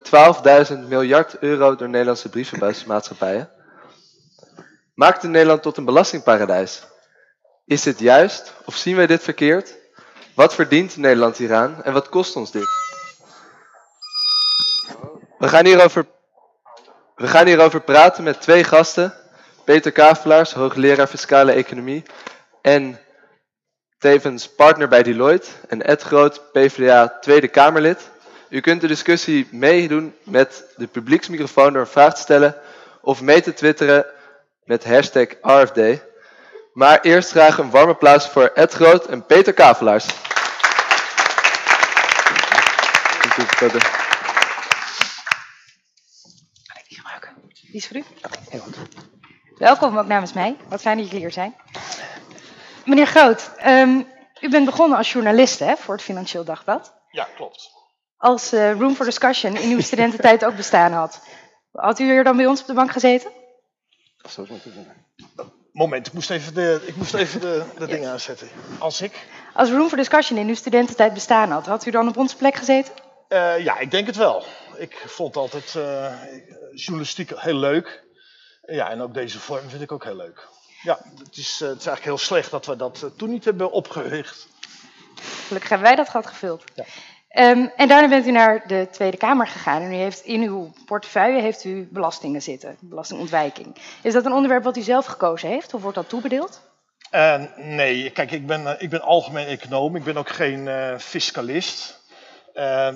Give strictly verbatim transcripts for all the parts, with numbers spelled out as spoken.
twaalfduizend miljard euro door Nederlandse brievenbusmaatschappijen, maakt het Nederland tot een belastingparadijs. Is dit juist of zien wij dit verkeerd? Wat verdient Nederland hieraan en wat kost ons dit? We gaan hierover, we gaan hierover praten met twee gasten. Peter Kavelaars, hoogleraar fiscale economie en tevens partner bij Deloitte. En Ed Groot, PvdA Tweede Kamerlid. U kunt de discussie meedoen met de publieksmicrofoon door een vraag te stellen of mee te twitteren met hashtag R F D. Maar eerst graag een warm applaus voor Ed Groot en Peter Kavelaars. Die is voor u. Heel goed. Welkom ook namens mij. Wat fijn dat jullie hier zijn. Meneer Groot, um, u bent begonnen als journalist hè, voor het Financieel Dagblad. Ja, klopt. Als uh, Room for Discussion in uw studententijd ook bestaan had. Had u hier dan bij ons op de bank gezeten? Moment, ik moest even de, ik moest even de, de ja. dingen aanzetten. Als ik? Als Room for Discussion in uw studententijd bestaan had, had u dan op onze plek gezeten? Uh, ja, ik denk het wel. Ik vond altijd uh, journalistiek heel leuk. Ja, en ook deze vorm vind ik ook heel leuk. Ja, het is, uh, het is eigenlijk heel slecht dat we dat uh, toen niet hebben opgericht. Gelukkig hebben wij dat gat gevuld. Ja. Um, en daarna bent u naar de Tweede Kamer gegaan en u heeft in uw portefeuille heeft u belastingen zitten, belastingontwijking. Is dat een onderwerp wat u zelf gekozen heeft of wordt dat toebedeeld? Uh, nee, kijk, ik ben, uh, ik ben algemeen econoom, ik ben ook geen uh, fiscalist. Uh,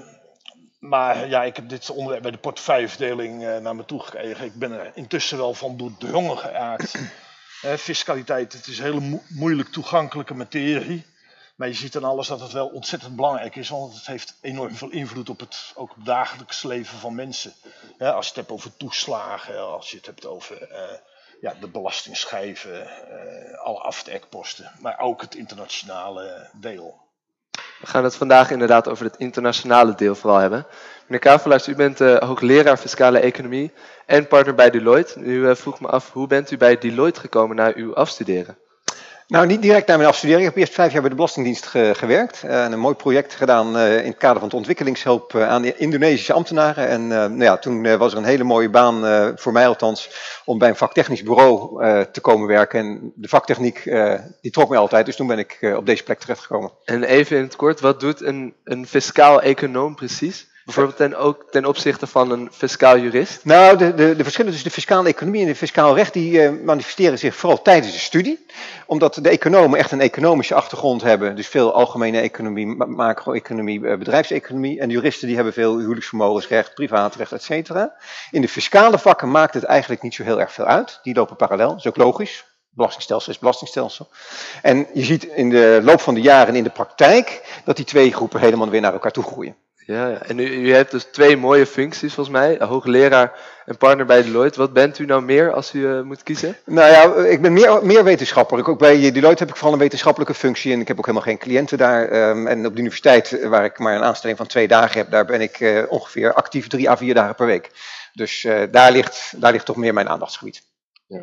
maar ja, ik heb dit onderwerp bij de portefeuilleverdeling uh, naar me toe gekregen. Ik ben er intussen wel van doordrongen geraakt. Uh, fiscaliteit, het is een hele mo- moeilijk toegankelijke materie. Maar je ziet aan alles dat het wel ontzettend belangrijk is, want het heeft enorm veel invloed op het, ook op het dagelijks leven van mensen. Ja, als je het hebt over toeslagen, als je het hebt over uh, ja, de belastingschijven, uh, alle aftrekposten, maar ook het internationale deel. We gaan het vandaag inderdaad over het internationale deel vooral hebben. Meneer Kavelaars, u bent uh, hoogleraar fiscale economie en partner bij Deloitte. U uh, vroeg me af, hoe bent u bij Deloitte gekomen na uw afstuderen? Nou, niet direct na mijn afstudering. Ik heb eerst vijf jaar bij de Belastingdienst ge- gewerkt. Uh, en een mooi project gedaan uh, in het kader van de ontwikkelingshulp uh, aan de Indonesische ambtenaren. En uh, nou ja, toen uh, was er een hele mooie baan, uh, voor mij althans, om bij een vaktechnisch bureau uh, te komen werken. En de vaktechniek, uh, die trok mij altijd. Dus toen ben ik uh, op deze plek terechtgekomen. En even in het kort, wat doet een, een fiscaal econoom precies? Bijvoorbeeld ten, ook ten opzichte van een fiscaal jurist? Nou, de, de, de verschillen tussen de fiscale economie en de fiscaal recht, die uh, manifesteren zich vooral tijdens de studie. Omdat de economen echt een economische achtergrond hebben. Dus veel algemene economie, macro-economie, uh, bedrijfseconomie. En de juristen die hebben veel huwelijksvermogensrecht, privaatrecht, et cetera. In de fiscale vakken maakt het eigenlijk niet zo heel erg veel uit. Die lopen parallel, dat is ook logisch. Belastingstelsel is belastingstelsel. En je ziet in de loop van de jaren in de praktijk dat die twee groepen helemaal weer naar elkaar toe groeien. Ja, ja. En u, u hebt dus twee mooie functies volgens mij, hoogleraar en partner bij Deloitte. Wat bent u nou meer als u uh, moet kiezen? Nou ja, ik ben meer, meer wetenschapper. Ook bij Deloitte heb ik vooral een wetenschappelijke functie en ik heb ook helemaal geen cliënten daar. Um, en op de universiteit, waar ik maar een aanstelling van twee dagen heb, daar ben ik uh, ongeveer actief drie à vier dagen per week. Dus uh, daar, ligt, daar ligt toch meer mijn aandachtsgebied. Ja.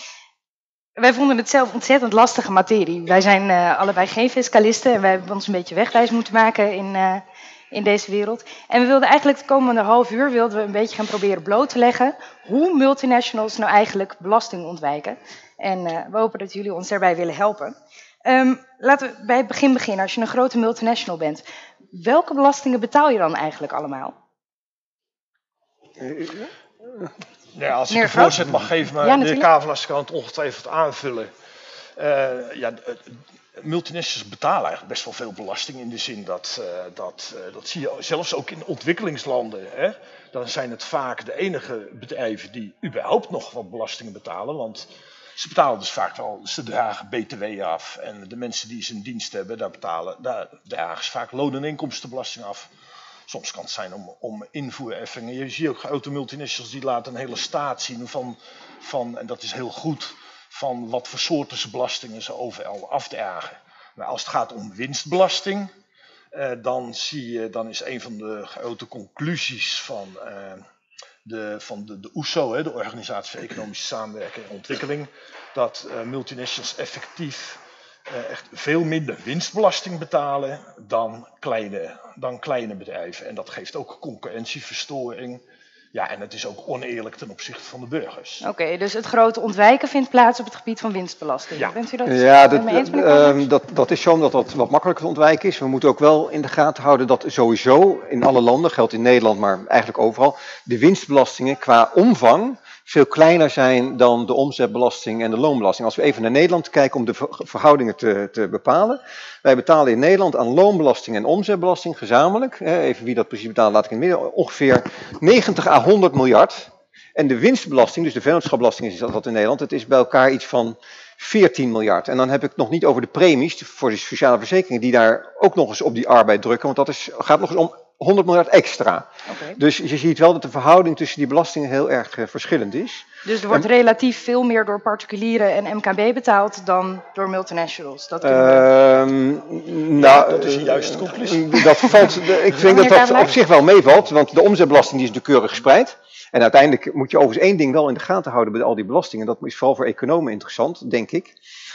Wij vonden het zelf ontzettend lastige materie. Wij zijn uh, allebei geen fiscalisten en wij hebben ons een beetje wegwijs moeten maken in... Uh, in deze wereld. En we wilden eigenlijk de komende half uur wilden we een beetje gaan proberen bloot te leggen hoe multinationals nou eigenlijk belasting ontwijken. En uh, we hopen dat jullie ons daarbij willen helpen. Um, laten we bij het begin beginnen. Als je een grote multinational bent, welke belastingen betaal je dan eigenlijk allemaal? Ja, als ik een voorzet mag geven, maar ja, de heer Kavelaars kan het ongetwijfeld aanvullen. Uh, ja, multinationals betalen eigenlijk best wel veel belasting in de zin dat, uh, dat, uh, dat zie je zelfs ook in ontwikkelingslanden. Hè? Dan zijn het vaak de enige bedrijven die überhaupt nog wat belastingen betalen. Want ze betalen dus vaak wel, ze dragen B T W af. En de mensen die ze in dienst hebben, daar, betalen, daar dragen ze vaak loon- en inkomstenbelasting af. Soms kan het zijn om, om invoereffingen. Je ziet ook grote multinationals die laten een hele staat zien van, van, en dat is heel goed, van wat voor soorten belastingen ze overal afdragen. Maar als het gaat om winstbelasting, eh, dan, zie je, dan is een van de grote conclusies van, eh, de, van de, de O E S O, hè, de Organisatie voor Economische Samenwerking en Ontwikkeling, dat uh, multinationals effectief uh, echt veel minder winstbelasting betalen dan kleine, dan kleine bedrijven. En dat geeft ook concurrentieverstoring. Ja, en het is ook oneerlijk ten opzichte van de burgers. Oké, okay, dus het grote ontwijken vindt plaats op het gebied van winstbelasting. Ja. Bent u dat ja, dat, mee eens? uh, dat, dat is zo omdat dat wat makkelijker te ontwijken is. We moeten ook wel in de gaten houden dat sowieso in alle landen, geldt in Nederland, maar eigenlijk overal, de winstbelastingen qua omvang veel kleiner zijn dan de omzetbelasting en de loonbelasting. Als we even naar Nederland kijken om de verhoudingen te, te bepalen. Wij betalen in Nederland aan loonbelasting en omzetbelasting gezamenlijk, hè, even wie dat precies betaalt laat ik in het midden, ongeveer negentig à honderd miljard. En de winstbelasting, dus de vennootschapsbelasting is dat in Nederland, het is bij elkaar iets van veertien miljard. En dan heb ik het nog niet over de premies voor de sociale verzekeringen die daar ook nog eens op die arbeid drukken, want dat is, gaat nog eens om honderd miljard extra. Okay. Dus je ziet wel dat de verhouding tussen die belastingen heel erg uh, verschillend is. Dus er wordt en, relatief veel meer door particulieren en M K B betaald dan door multinationals? Dat, uh, we... nou, dat is een juiste conclusie. Dat valt, ik denk dat dat op zich wel meevalt, want de omzetbelasting die is natuurlijk keurig gespreid. En uiteindelijk moet je overigens één ding wel in de gaten houden bij al die belastingen. Dat is vooral voor economen interessant, denk ik.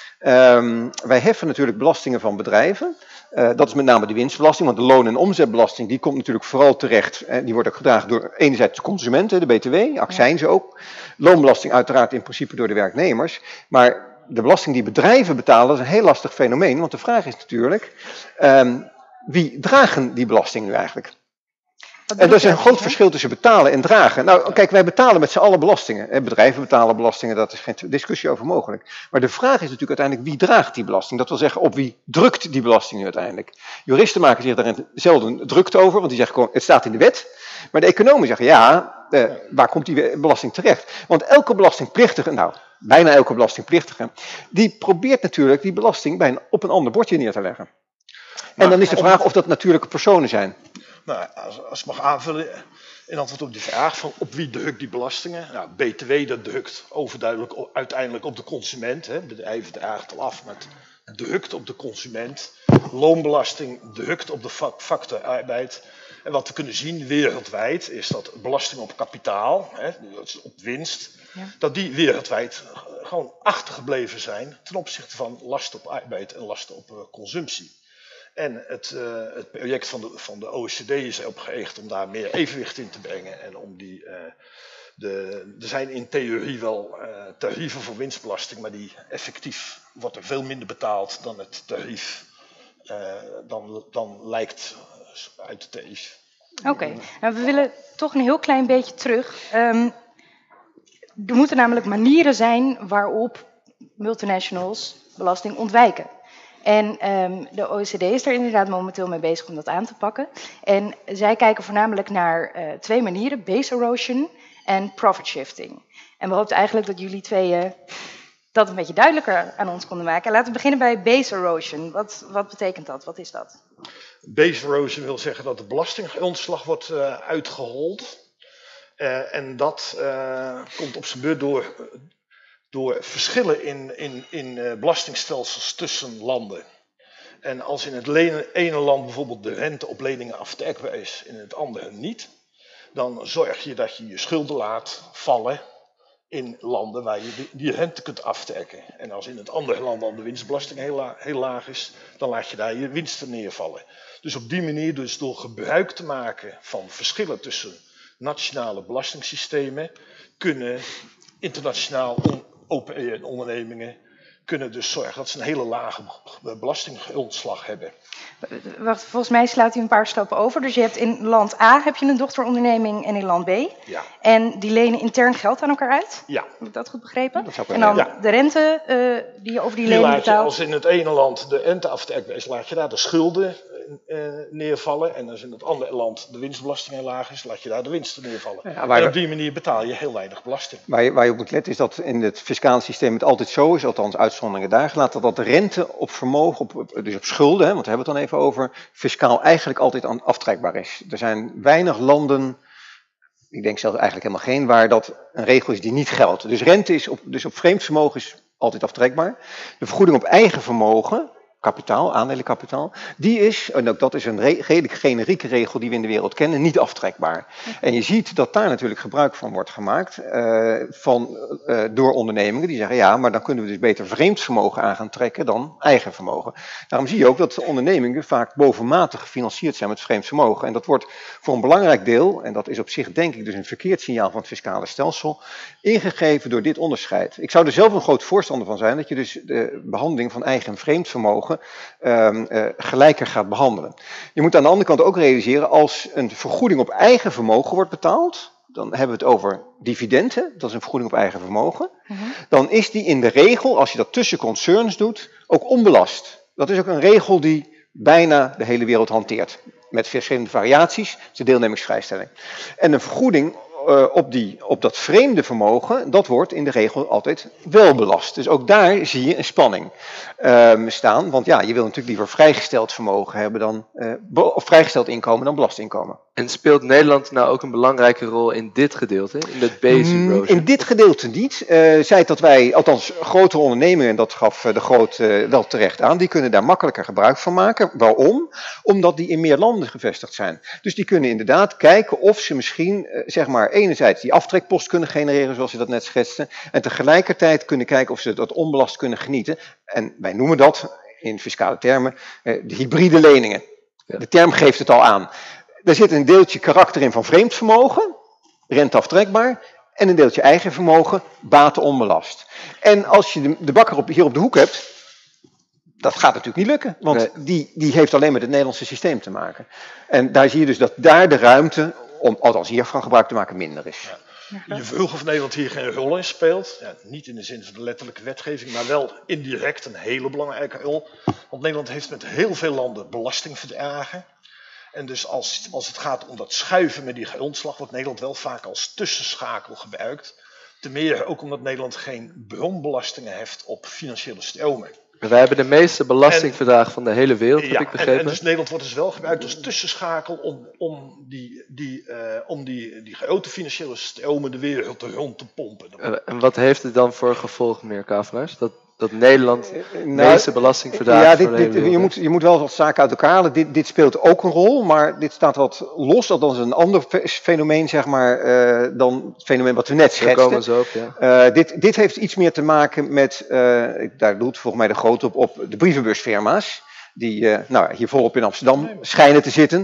Um, wij heffen natuurlijk belastingen van bedrijven. Uh, dat is met name de winstbelasting, want de loon- en omzetbelasting die komt natuurlijk vooral terecht. Eh, die wordt ook gedragen door enerzijds de consumenten, de B T W, accijnzen ook. Loonbelasting uiteraard in principe door de werknemers. Maar de belasting die bedrijven betalen, dat is een heel lastig fenomeen. Want de vraag is natuurlijk, um, wie dragen die belasting nu eigenlijk? En er is een groot verschil tussen betalen en dragen. Nou, kijk, wij betalen met z'n allen belastingen. Bedrijven betalen belastingen, daar is geen discussie over mogelijk. Maar de vraag is natuurlijk uiteindelijk, wie draagt die belasting? Dat wil zeggen, op wie drukt die belasting nu uiteindelijk? Juristen maken zich daar zelden druk over, want die zeggen gewoon, het staat in de wet. Maar de economen zeggen, ja, eh, waar komt die belasting terecht? Want elke belastingplichtige, nou, bijna elke belastingplichtige, die probeert natuurlijk die belasting bij een, op een ander bordje neer te leggen. En dan is de vraag of dat natuurlijke personen zijn. Nou, als, als ik mag aanvullen, in antwoord op die vraag van op wie drukt die belastingen? Nou, B T W dat drukt overduidelijk uiteindelijk op de consument. Hè. Bedrijven dragen het al af, maar het drukt op de consument. Loonbelasting drukt op de factor arbeid. En wat we kunnen zien wereldwijd is dat belasting op kapitaal, hè, dus op winst, ja. dat die wereldwijd gewoon achtergebleven zijn ten opzichte van lasten op arbeid en lasten op uh, consumptie. En het, uh, het project van de, van de O E C D is erop gericht om daar meer evenwicht in te brengen. En om die, uh, de, er zijn in theorie wel uh, tarieven voor winstbelasting, maar die effectief wordt er veel minder betaald dan het tarief, uh, dan, dan lijkt uit het tarief. Oké, okay. Nou, we willen toch een heel klein beetje terug. Um, er moeten namelijk manieren zijn waarop multinationals belasting ontwijken. En um, de O E C D is er inderdaad momenteel mee bezig om dat aan te pakken. En zij kijken voornamelijk naar uh, twee manieren, base erosion en profit shifting. En we hoopten eigenlijk dat jullie twee uh, dat een beetje duidelijker aan ons konden maken. Laten we beginnen bij base erosion. Wat, wat betekent dat? Wat is dat? Base erosion wil zeggen dat de belastinggrondslag wordt uh, uitgehold. Uh, en dat uh, komt op zijn beurt door... door verschillen in, in, in uh, belastingstelsels tussen landen. En als in het ene land bijvoorbeeld de rente op leningen aftrekbaar is, in het andere niet, dan zorg je dat je je schulden laat vallen in landen waar je die, die rente kunt aftrekken. En als in het andere land dan de winstbelasting heel, la, heel laag is, dan laat je daar je winsten neervallen. Dus op die manier, dus door gebruik te maken van verschillen tussen nationale belastingssystemen, kunnen internationaal on, open ondernemingen kunnen dus zorgen dat ze een hele lage belastinggrondslag hebben. Wacht, volgens mij slaat u een paar stappen over. Dus je hebt in land A heb je een dochteronderneming en in land B. Ja. En die lenen intern geld aan elkaar uit? Ja. Heb ik dat goed begrepen? Dat en dan ja. de rente uh, die je over die, die lening laat je, betaalt? als in het ene land de rente aftrekbaar is, laat je daar de schulden uh, neervallen. En als in het andere land de winstbelasting heel laag is, laat je daar de winsten neervallen. Ja, en op die manier betaal je heel weinig belasting. Waar je, waar je op moet letten is dat in het fiscale systeem het altijd zo is, althans uitzonderingen daar gelaten, dat de rente op vermogen, op, dus op schulden, hè, want daar hebben we het dan even over, fiscaal eigenlijk altijd aan aftrekbaar is. Er zijn weinig landen, ik denk zelfs eigenlijk helemaal geen, waar dat een regel is die niet geldt. Dus rente is op, dus op vreemd vermogen is altijd aftrekbaar. De vergoeding op eigen vermogen kapitaal, aandelenkapitaal, die is, en ook dat is een redelijk generieke regel die we in de wereld kennen, niet aftrekbaar. En je ziet dat daar natuurlijk gebruik van wordt gemaakt uh, van, uh, door ondernemingen die zeggen, ja, maar dan kunnen we dus beter vreemd vermogen aan gaan trekken dan eigen vermogen. Daarom zie je ook dat de ondernemingen vaak bovenmatig gefinancierd zijn met vreemd vermogen. En dat wordt voor een belangrijk deel, en dat is op zich denk ik dus een verkeerd signaal van het fiscale stelsel, ingegeven door dit onderscheid. Ik zou er zelf een groot voorstander van zijn dat je dus de behandeling van eigen en vreemd vermogen Uh, uh, gelijker gaat behandelen. Je moet aan de andere kant ook realiseren, als een vergoeding op eigen vermogen wordt betaald, dan hebben we het over dividenden, dat is een vergoeding op eigen vermogen, mm-hmm. dan is die in de regel, als je dat tussen concerns doet, ook onbelast. Dat is ook een regel die bijna de hele wereld hanteert, met verschillende variaties, de deelnemingsvrijstelling. En een vergoeding Uh, op, die, op dat vreemde vermogen, dat wordt in de regel altijd wel belast. Dus ook daar zie je een spanning uh, staan. Want ja, je wil natuurlijk liever vrijgesteld vermogen hebben dan, uh, of vrijgesteld inkomen dan belastinkomen. En speelt Nederland nou ook een belangrijke rol in dit gedeelte, in de base erosion? In dit gedeelte niet. Uh, zei dat wij, althans grotere ondernemingen, en dat gaf de Groot uh, wel terecht aan, die kunnen daar makkelijker gebruik van maken. Waarom? Omdat die in meer landen gevestigd zijn. Dus die kunnen inderdaad kijken of ze misschien, uh, zeg maar, enerzijds die aftrekpost kunnen genereren, zoals je dat net schetste, en tegelijkertijd kunnen kijken of ze dat onbelast kunnen genieten. En wij noemen dat, in fiscale termen, uh, de hybride leningen. Ja. De term geeft het al aan. Er zit een deeltje karakter in van vreemd vermogen, renteaftrekbaar, en een deeltje eigen vermogen, baten onbelast. En als je de, de bakker op, hier op de hoek hebt, dat gaat natuurlijk niet lukken, want nee. die, die heeft alleen met het Nederlandse systeem te maken. En daar zie je dus dat daar de ruimte, om althans hiervan gebruik te maken, minder is. Ja. Je vroeg of Nederland hier geen rol in speelt. Ja, niet in de zin van de letterlijke wetgeving, maar wel indirect een hele belangrijke rol. Want Nederland heeft met heel veel landen belastingverdragen. En dus als, als het gaat om dat schuiven met die grondslag, wordt Nederland wel vaak als tussenschakel gebruikt. Ten meer ook omdat Nederland geen bronbelastingen heeft op financiële stromen. Wij hebben de meeste belastingverdragen en, van de hele wereld, heb ja, ik begrepen. En, en dus Nederland wordt dus wel gebruikt als tussenschakel om, om, die, die, uh, om die, die grote financiële stromen de wereld rond te pompen. Uh, en wat heeft het dan voor gevolg, meneer Kavelaars? Dat, dat Nederland de nou, meeste belastingverdragen ja, dit, dit, je, moet, je moet wel wat zaken uit elkaar halen. Dit, dit speelt ook een rol, maar dit staat wat los. Dat is een ander fenomeen, zeg maar, uh, dan het fenomeen wat we net schetsten. Daar komen we zo op, ja. Uh, dit, dit heeft iets meer te maken met, uh, daar doet volgens mij de grote op, op de brievenbusfirma's. Die uh, nou, hier volop in Amsterdam schijnen te zitten.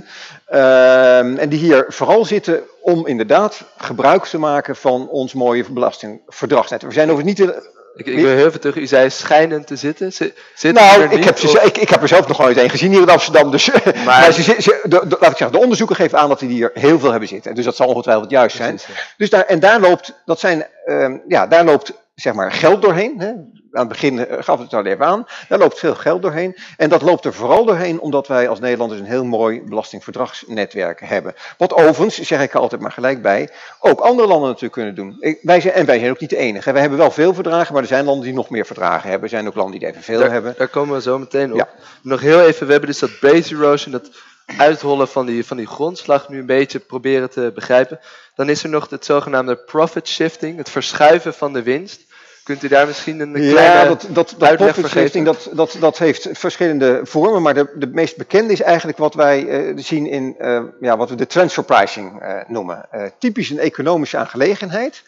Uh, en die hier vooral zitten om inderdaad gebruik te maken van ons mooie belastingverdragsnet. We zijn overigens niet... De, Ik, ik wil heel even terug, u zei schijnen te zitten. Z zitten nou, er ik, heb ze, ik, ik heb er zelf nog nooit een gezien hier in Amsterdam. Dus, maar maar ze, ze, de, de, laat ik zeggen, de onderzoeken geven aan dat die hier heel veel hebben zitten. Dus dat zal ongetwijfeld juist zijn. Precies, ja. Dus daar, en daar loopt, dat zijn, um, ja, daar loopt zeg maar geld doorheen. Hè. Aan het begin uh, gaf het al even aan. Daar loopt veel geld doorheen. En dat loopt er vooral doorheen omdat wij als Nederlanders een heel mooi belastingverdragsnetwerk hebben. Wat overigens, zeg ik er altijd maar gelijk bij, ook andere landen natuurlijk kunnen doen. Ik, wij zijn, en wij zijn ook niet de enige. Wij hebben wel veel verdragen, maar er zijn landen die nog meer verdragen hebben. Er zijn ook landen die evenveel daar, hebben. Daar komen we zo meteen op. Ja. Nog heel even, we hebben dus dat base erosion, dat uithollen van die, van die grondslag nu een beetje proberen te begrijpen. Dan is er nog het zogenaamde profit shifting, het verschuiven van de winst. Kunt u daar misschien een kleine ja, dat, dat, dat profit shifting, dat, dat, dat heeft verschillende vormen, maar de, de meest bekende is eigenlijk wat wij uh, zien in uh, ja, wat we de transfer pricing uh, noemen. Uh, typisch een economische aangelegenheid.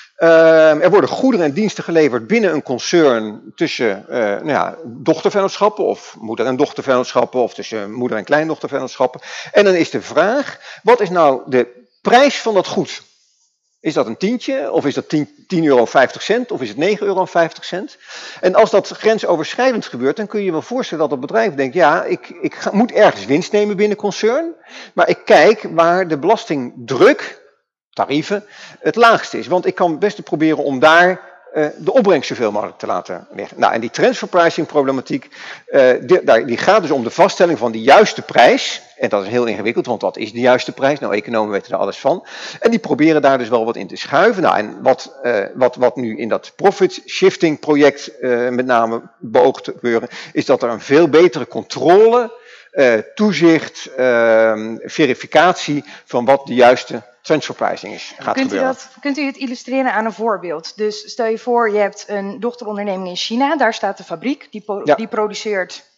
Uh, er worden goederen en diensten geleverd binnen een concern tussen uh, nou ja, dochtervennootschappen of moeder- en dochtervennootschappen of tussen moeder- en kleindochtervennootschappen. En dan is de vraag, wat is nou de prijs van dat goed? Is dat een tientje, of is dat tien euro vijftig cent, of is het negen euro vijftig cent? En als dat grensoverschrijdend gebeurt, dan kun je je wel voorstellen dat het bedrijf denkt, ja, ik, ik ga, moet ergens winst nemen binnen concern, maar ik kijk waar de belastingdruk, tarieven, het laagste is. Want ik kan best proberen om daar uh, de opbrengst zoveel mogelijk te laten liggen. Nou, en die transfer pricing problematiek, uh, die, die gaat dus om de vaststelling van de juiste prijs. En dat is heel ingewikkeld, want wat is de juiste prijs? Nou, economen weten er alles van. En die proberen daar dus wel wat in te schuiven. Nou, en wat, uh, wat, wat nu in dat profit shifting project uh, met name beoogt te gebeuren, is dat er een veel betere controle, uh, toezicht, uh, verificatie van wat de juiste transfer pricing is, gaat kunt gebeuren. U dat, kunt u het illustreren aan een voorbeeld? Dus stel je voor, je hebt een dochteronderneming in China, daar staat de fabriek, die, po ja. die produceert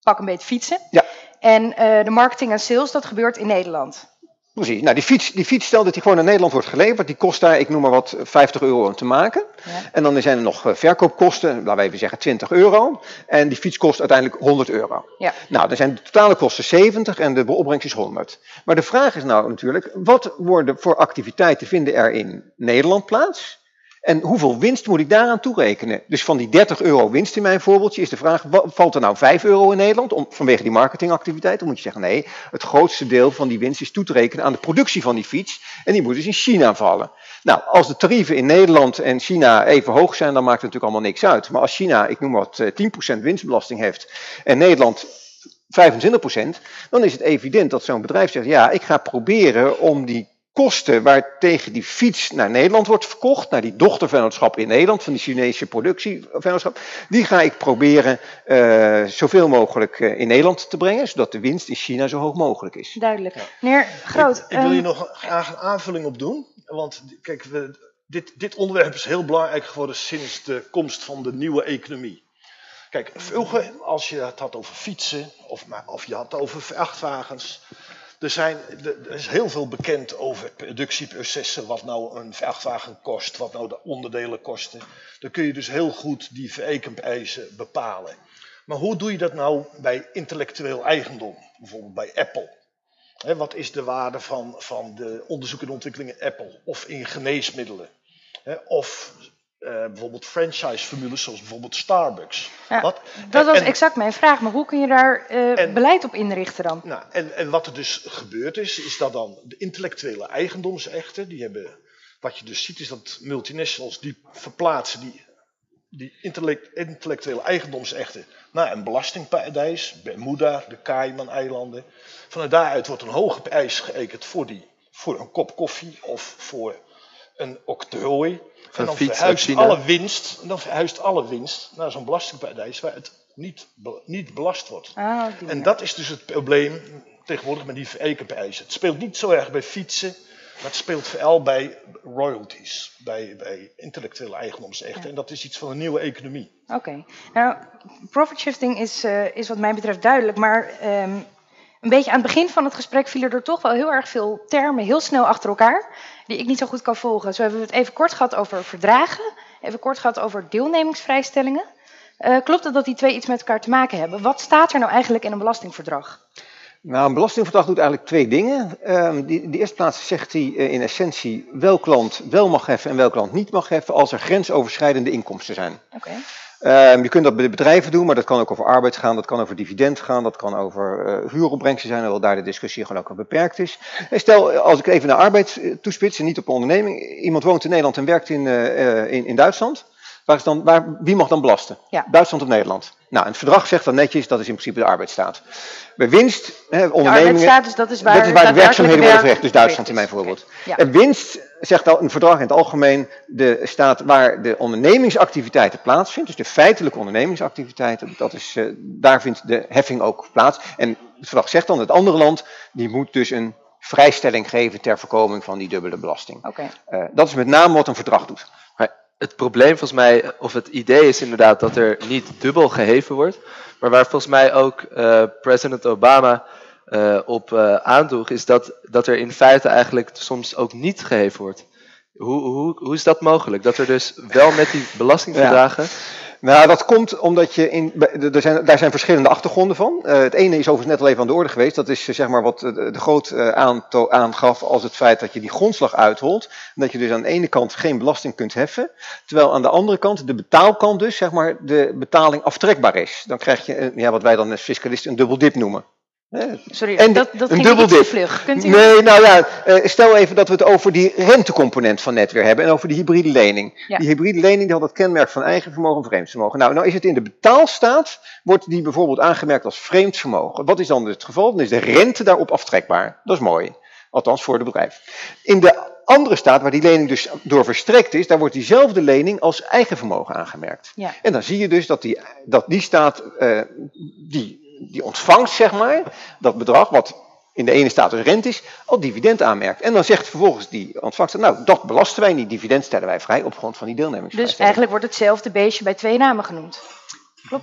pak een beetje fietsen. Ja. En uh, de marketing en sales, dat gebeurt in Nederland. Precies. Nou, die fiets, die fiets, stel dat die gewoon naar Nederland wordt geleverd, die kost daar, ik noem maar wat, vijftig euro om te maken. Ja. En dan zijn er nog verkoopkosten, laten we even zeggen twintig euro. En die fiets kost uiteindelijk honderd euro. Ja. Nou, dan zijn de totale kosten zeventig en de opbrengst is honderd. Maar de vraag is nou natuurlijk, wat worden voor activiteiten vinden er in Nederland plaats? En hoeveel winst moet ik daaraan toerekenen? Dus van die dertig euro winst in mijn voorbeeldje is de vraag, valt er nou vijf euro in Nederland om, vanwege die marketingactiviteit? Dan moet je zeggen, nee, het grootste deel van die winst is toe te rekenen aan de productie van die fiets. En die moet dus in China vallen. Nou, als de tarieven in Nederland en China even hoog zijn, dan maakt het natuurlijk allemaal niks uit. Maar als China, ik noem wat, tien procent winstbelasting heeft en Nederland vijfentwintig procent, dan is het evident dat zo'n bedrijf zegt, ja, ik ga proberen om die kosten waartegen die fiets naar Nederland wordt verkocht, naar die dochtervennootschap in Nederland, van die Chinese productievennootschap, die ga ik proberen uh, zoveel mogelijk uh, in Nederland te brengen, zodat de winst in China zo hoog mogelijk is. Duidelijk. Meneer Groot. Ik, ik wil hier um... nog graag een aanvulling op doen, want kijk, we, dit, dit onderwerp is heel belangrijk geworden sinds de komst van de nieuwe economie. Kijk, vroeger, als je het had over fietsen, of, of je had het over vrachtwagens, Er, zijn, er is heel veel bekend over productieprocessen, wat nou een vrachtwagen kost, wat nou de onderdelen kosten. Dan kun je dus heel goed die verrekenprijzen bepalen. Maar hoe doe je dat nou bij intellectueel eigendom? Bijvoorbeeld bij Apple. He, wat is de waarde van, van de onderzoek en ontwikkeling in Apple? Of in geneesmiddelen? He, of uh, bijvoorbeeld franchise-formules zoals bijvoorbeeld Starbucks. Ja, wat, dat was en, exact mijn vraag, maar hoe kun je daar uh, en, beleid op inrichten dan? Nou, en, en wat er dus gebeurd is, is dat dan de intellectuele eigendomsrechten, die hebben, wat je dus ziet is dat multinationals die verplaatsen die, die intellect, intellectuele eigendomsrechten naar een belastingparadijs, Bermuda, de Cayman-eilanden. Vanuit daaruit wordt een hoge prijs gerekend voor, die, voor een kop koffie of voor een octrooi. En dan verhuist alle winst, dan verhuist alle winst naar zo'n belastingparadijs waar het niet, niet belast wordt. Ah, en dat is dus het probleem tegenwoordig met die verrekenprijzen. Het speelt niet zo erg bij fietsen, maar het speelt vooral bij royalties, bij, bij intellectuele eigendomsrechten. Ja. En dat is iets van een nieuwe economie. Oké, okay. Nou, profit shifting is, uh, is wat mij betreft duidelijk, maar um, een beetje aan het begin van het gesprek vielen er toch wel heel erg veel termen heel snel achter elkaar, die ik niet zo goed kan volgen. Zo hebben we het even kort gehad over verdragen, even kort gehad over deelnemingsvrijstellingen. Uh, klopt het dat die twee iets met elkaar te maken hebben? Wat staat er nou eigenlijk in een belastingverdrag? Nou, een belastingverdrag doet eigenlijk twee dingen. Um, die, in de eerste plaats zegt hij uh, in essentie welk land wel mag heffen en welk land niet mag heffen als er grensoverschrijdende inkomsten zijn. Okay. Um, je kunt dat bij de bedrijven doen, maar dat kan ook over arbeid gaan, dat kan over dividend gaan, dat kan over uh, huuropbrengsten zijn, hoewel daar de discussie gewoon ook beperkt is. En stel, als ik even naar arbeid toespits en niet op een onderneming, iemand woont in Nederland en werkt in, uh, in, in Duitsland. Waar is dan, waar, wie mag dan belasten? Ja. Duitsland of Nederland? Nou, en het verdrag zegt dan netjes, dat is in principe de arbeidsstaat. Bij winst, hè, ondernemingen... De arbeidsstaat, dus dat is waar, dat is waar de werkzaamheden worden verricht, dus werk Duitsland in mijn voorbeeld. Okay. Ja. En winst, zegt al een verdrag in het algemeen, de staat waar de ondernemingsactiviteiten plaatsvindt, dus de feitelijke ondernemingsactiviteiten, dat is, uh, daar vindt de heffing ook plaats. En het verdrag zegt dan, het andere land, die moet dus een vrijstelling geven ter voorkoming van die dubbele belasting. Okay. Uh, dat is met name wat een verdrag doet. Het probleem volgens mij, of het idee is inderdaad dat er niet dubbel geheven wordt. Maar waar volgens mij ook uh, president Obama uh, op uh, aandroeg, is dat, dat er in feite eigenlijk soms ook niet geheven wordt. Hoe, hoe, hoe is dat mogelijk? Dat er dus wel met die belastingverdragen... Ja. Nou, dat komt omdat je in, er zijn, daar zijn verschillende achtergronden van. Uh, het ene is overigens net al even aan de orde geweest. Dat is zeg maar wat de, de Groot uh, aanto, aangaf als het feit dat je die grondslag uitholt. En dat je dus aan de ene kant geen belasting kunt heffen. Terwijl aan de andere kant, de betaalkant dus, zeg maar, de betaling aftrekbaar is. Dan krijg je ja, wat wij dan als fiscalisten een dubbeldip noemen. Sorry, en dat, dat ging niet te vlug. Kunt u... Nee, nou ja, stel even dat we het over die rentecomponent van net weer hebben en over de hybride lening. Ja. Die hybride lening die had het kenmerk van eigen vermogen en vreemd vermogen. Nou, nou is het in de betaalstaat, wordt die bijvoorbeeld aangemerkt als vreemd vermogen. Wat is dan het geval? Dan is de rente daarop aftrekbaar. Dat is mooi. Althans voor het bedrijf. In de andere staat, waar die lening dus door verstrekt is, daar wordt diezelfde lening als eigen vermogen aangemerkt. Ja. En dan zie je dus dat die, dat die staat, uh, die... die ontvangt, zeg maar, dat bedrag, wat in de ene staat dus rente is, al dividend aanmerkt. En dan zegt vervolgens die ontvangster, nou, dat belasten wij niet, dividend stellen wij vrij op grond van die deelnemingsvrijstelling. Dus eigenlijk wordt hetzelfde beestje bij twee namen genoemd. Klopt dat?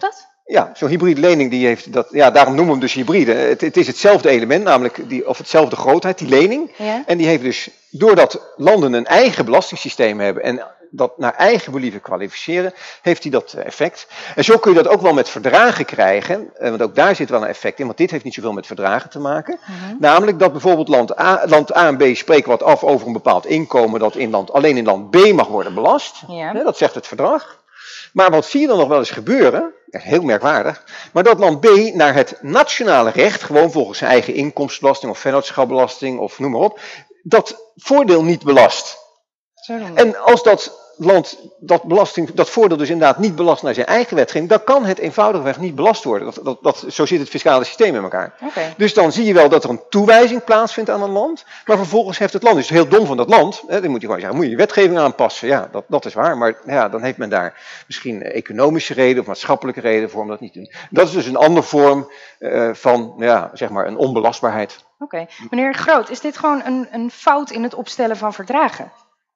Ja, zo'n hybride lening, die heeft dat, ja, daarom noemen we hem dus hybride. Het, het is hetzelfde element, namelijk die, of hetzelfde grootheid, die lening. Ja. En die heeft dus, doordat landen een eigen belastingssysteem hebben en dat naar eigen believen kwalificeren, heeft hij dat effect. En zo kun je dat ook wel met verdragen krijgen, want ook daar zit wel een effect in, want dit heeft niet zoveel met verdragen te maken. Uh-huh. Namelijk dat bijvoorbeeld land A, land A en B spreken wat af over een bepaald inkomen dat in land, alleen in land B mag worden belast. Ja. Dat zegt het verdrag. Maar wat zie je dan nog wel eens gebeuren, heel merkwaardig, maar dat land B naar het nationale recht, gewoon volgens zijn eigen inkomstenbelasting of vennootschapsbelasting of noem maar op, dat voordeel niet belast. En als dat land dat, belasting, dat voordeel dus inderdaad niet belast naar zijn eigen wetgeving, dan kan het eenvoudigweg niet belast worden. Dat, dat, dat, zo zit het fiscale systeem in elkaar. Okay. Dus dan zie je wel dat er een toewijzing plaatsvindt aan een land, maar vervolgens heeft het land, dus heel dom van dat land, hè, dan moet je gewoon zeggen, moet je je wetgeving aanpassen. Ja, dat, dat is waar, maar ja, dan heeft men daar misschien economische reden of maatschappelijke reden voor om dat niet te doen. Dat is dus een andere vorm uh, van, ja, zeg maar, een onbelastbaarheid. Oké, okay. Meneer Groot, is dit gewoon een, een fout in het opstellen van verdragen?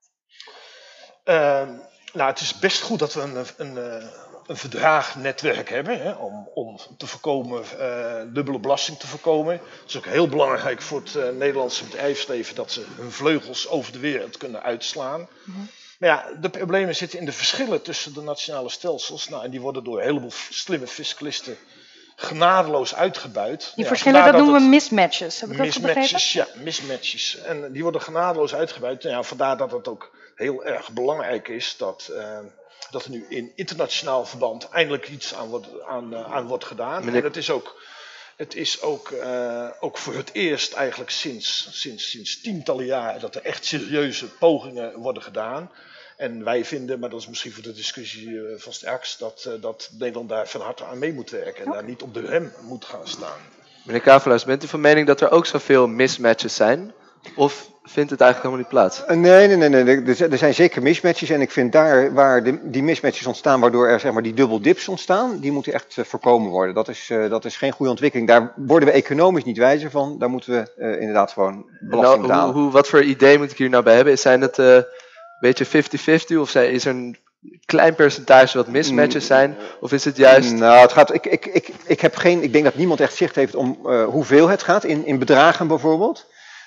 Uh, nou, het is best goed dat we een, een, een verdraagnetwerk hebben, hè, om, om te voorkomen, uh, dubbele belasting te voorkomen. Het is ook heel belangrijk voor het uh, Nederlandse bedrijfsleven dat ze hun vleugels over de wereld kunnen uitslaan. Mm-hmm. Maar ja, de problemen zitten in de verschillen tussen de nationale stelsels. Nou, en die worden door een heleboel slimme fiscalisten genadeloos uitgebuit. Die ja, verschillen, dat, dat noemen we mismatches. Heb ik mismatches, ja, mismatches. En die worden genadeloos uitgebuit. Ja, vandaar dat het ook heel erg belangrijk is dat, uh, dat er nu in internationaal verband eindelijk iets aan wordt, aan, uh, aan wordt gedaan. Meneer... En het is ook, het is ook, uh, ook voor het eerst eigenlijk sinds, sinds, sinds tientallen jaren dat er echt serieuze pogingen worden gedaan. En wij vinden, maar dat is misschien voor de discussie uh, van straks, dat, uh, dat Nederland daar van harte aan mee moet werken en okay. daar niet op de rem moet gaan staan. Meneer Kavelaars, bent u van mening dat er ook zoveel mismatches zijn? Of vindt het eigenlijk helemaal niet plaats? Nee, nee, nee, nee. Er zijn zeker mismatches. En ik vind daar waar de, die mismatches ontstaan, waardoor er zeg maar, die dubbel dips ontstaan, die moeten echt uh, voorkomen worden. Dat is, uh, dat is geen goede ontwikkeling. Daar worden we economisch niet wijzer van. Daar moeten we uh, inderdaad gewoon belasting nou, betalen. Hoe, hoe, wat voor idee moet ik hier nou bij hebben? Zijn het uh, een beetje vijftig vijftig of zijn, is er een klein percentage wat mismatches zijn? Of is het juist... Nou, het gaat, ik, ik, ik, ik, heb geen, ik denk dat niemand echt zicht heeft om uh, hoeveel het gaat, in, in bedragen bijvoorbeeld.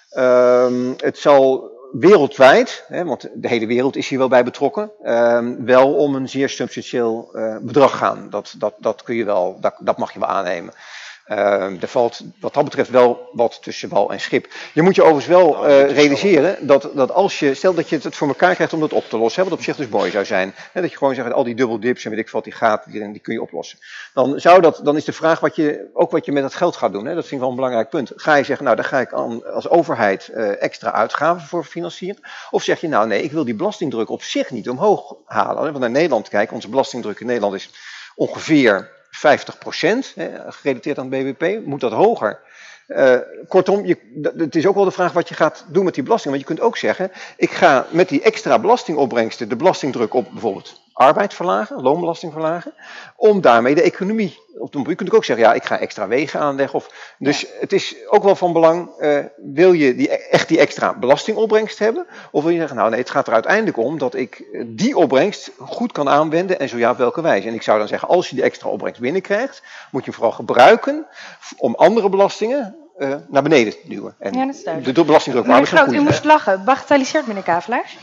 Um, het zal wereldwijd, hè, want de hele wereld is hier wel bij betrokken, um, wel om een zeer substantieel uh, bedrag gaan. Dat, dat, dat, kun je wel, dat, dat mag je wel aannemen. Uh, er valt wat dat betreft wel wat tussen wal en schip. Je moet je overigens wel uh, realiseren dat, dat als je, stel dat je het voor elkaar krijgt om dat op te lossen, hè, wat op zich dus mooi zou zijn, hè, dat je gewoon zegt, al die dubbeldips en weet ik wat die gaat, die, die kun je oplossen. Dan, zou dat, dan is de vraag wat je, ook wat je met dat geld gaat doen. Hè, dat vind ik wel een belangrijk punt. Ga je zeggen, nou daar ga ik aan, als overheid uh, extra uitgaven voor financieren? Of zeg je, nou nee, ik wil die belastingdruk op zich niet omhoog halen. Want naar Nederland kijken, onze belastingdruk in Nederland is ongeveer vijftig procent, gerelateerd aan het B B P, moet dat hoger. Uh, kortom, je, het is ook wel de vraag wat je gaat doen met die belasting. Want je kunt ook zeggen, ik ga met die extra belastingopbrengsten de belastingdruk op bijvoorbeeld arbeid verlagen, loonbelasting verlagen, om daarmee de economie op te doen. Je kunt ook zeggen, ja, ik ga extra wegen aanleggen. Of, dus ja. Het is ook wel van belang, uh, wil je die, echt die extra belastingopbrengst hebben? Of wil je zeggen, nou nee, het gaat er uiteindelijk om dat ik die opbrengst goed kan aanwenden en zo ja, op welke wijze. En ik zou dan zeggen, als je die extra opbrengst binnenkrijgt, moet je hem vooral gebruiken om andere belastingen uh, naar beneden te duwen. En ja, dat is duidelijk. de, de belastingdruk meneer Groot, u moest lachen. Bagatelliseert meneer Kavelaars?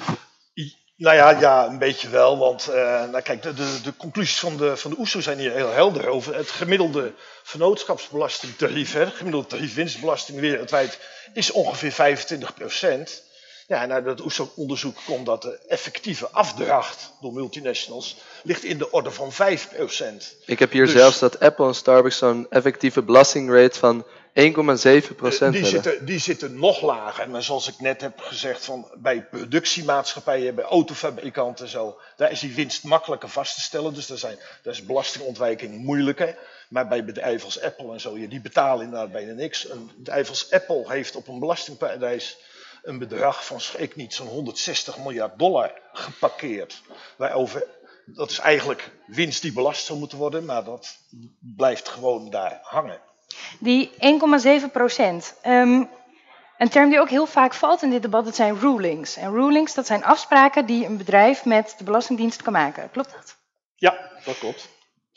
Nou ja, ja, een beetje wel, want uh, nou kijk, de, de, de conclusies van de, van de O E S O zijn hier heel helder over. Het gemiddelde vennootschapsbelastingtarief, hè, het gemiddelde tarief winstbelasting wereldwijd is ongeveer vijfentwintig procent. Ja, en uit dat O E S O-onderzoek komt dat de effectieve afdracht door multinationals ligt in de orde van vijf procent. Ik heb hier dus, zelfs dat Apple en Starbucks zo'n effectieve belastingrate van één komma zeven procent die zitten, die zitten nog lager. Maar zoals ik net heb gezegd, van bij productiemaatschappijen, bij autofabrikanten en zo, daar is die winst makkelijker vast te stellen. Dus daar, zijn, daar is belastingontwijking moeilijker. Maar bij bedrijven als Apple en zo, die betalen inderdaad bijna niks. Een bedrijf als Apple heeft op een belastingparadijs een bedrag van, ik niet, zo'n honderdzestig miljard dollar geparkeerd. Waarover, dat is eigenlijk winst die belast zou moeten worden, maar dat blijft gewoon daar hangen. Die één komma zeven procent. Um, een term die ook heel vaak valt in dit debat, dat zijn rulings. En rulings, dat zijn afspraken die een bedrijf met de Belastingdienst kan maken. Klopt dat? Ja, dat klopt.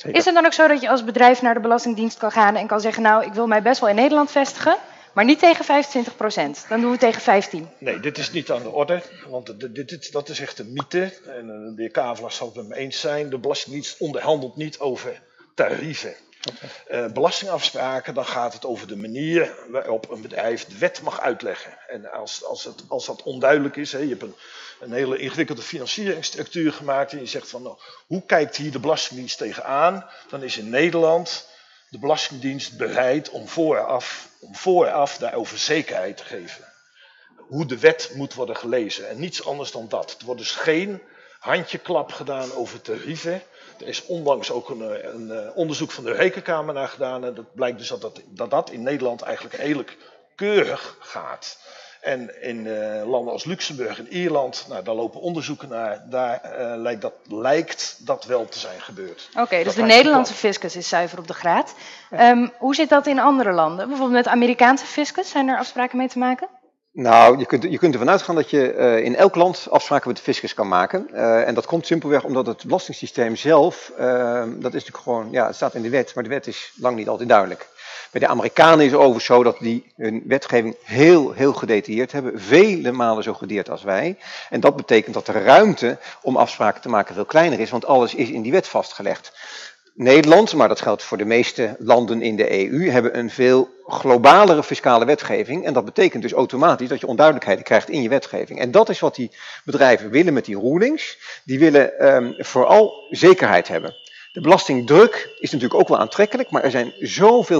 Zeker. Is het dan ook zo dat je als bedrijf naar de Belastingdienst kan gaan en kan zeggen, nou, ik wil mij best wel in Nederland vestigen, maar niet tegen vijfentwintig procent. Dan doen we tegen vijftien. Nee, dit is niet aan de orde, want dit, dit, dit, dat is echt een mythe. En de heer Kavelaars zal het met me eens zijn. De Belastingdienst onderhandelt niet over tarieven. Uh, belastingafspraken, dan gaat het over de manier waarop een bedrijf de wet mag uitleggen. En als, als, het, als dat onduidelijk is, hè, je hebt een, een hele ingewikkelde financieringsstructuur gemaakt en je zegt van, nou, hoe kijkt hier de Belastingdienst tegenaan? Dan is in Nederland de Belastingdienst bereid om vooraf, om vooraf daarover zekerheid te geven. Hoe de wet moet worden gelezen en niets anders dan dat. Er wordt dus geen handjeklap gedaan over tarieven. Er is onlangs ook een, een onderzoek van de Rekenkamer naar gedaan. En dat blijkt dus dat dat, dat, dat in Nederland eigenlijk redelijk keurig gaat. En in uh, landen als Luxemburg en Ierland, nou, daar lopen onderzoeken naar. Daar uh, lijkt, dat, lijkt dat wel te zijn gebeurd. Oké, okay, dus de Nederlandse fiscus is zuiver op de graad. Um, hoe zit dat in andere landen? Bijvoorbeeld met de Amerikaanse fiscus, zijn er afspraken mee te maken? Nou, je kunt, je kunt ervan uitgaan dat je uh, in elk land afspraken met de fiscus kan maken. Uh, en dat komt simpelweg omdat het belastingssysteem zelf, uh, dat is natuurlijk gewoon, ja, het staat in de wet, maar de wet is lang niet altijd duidelijk. Bij de Amerikanen is het overigens zo dat die hun wetgeving heel, heel gedetailleerd hebben. Vele malen zo gedetailleerd als wij. En dat betekent dat de ruimte om afspraken te maken veel kleiner is, want alles is in die wet vastgelegd. Nederland, maar dat geldt voor de meeste landen in de E U, hebben een veel globalere fiscale wetgeving. En dat betekent dus automatisch dat je onduidelijkheden krijgt in je wetgeving. En dat is wat die bedrijven willen met die rulings. Die willen um, vooral zekerheid hebben. De belastingdruk is natuurlijk ook wel aantrekkelijk, maar er zijn zoveel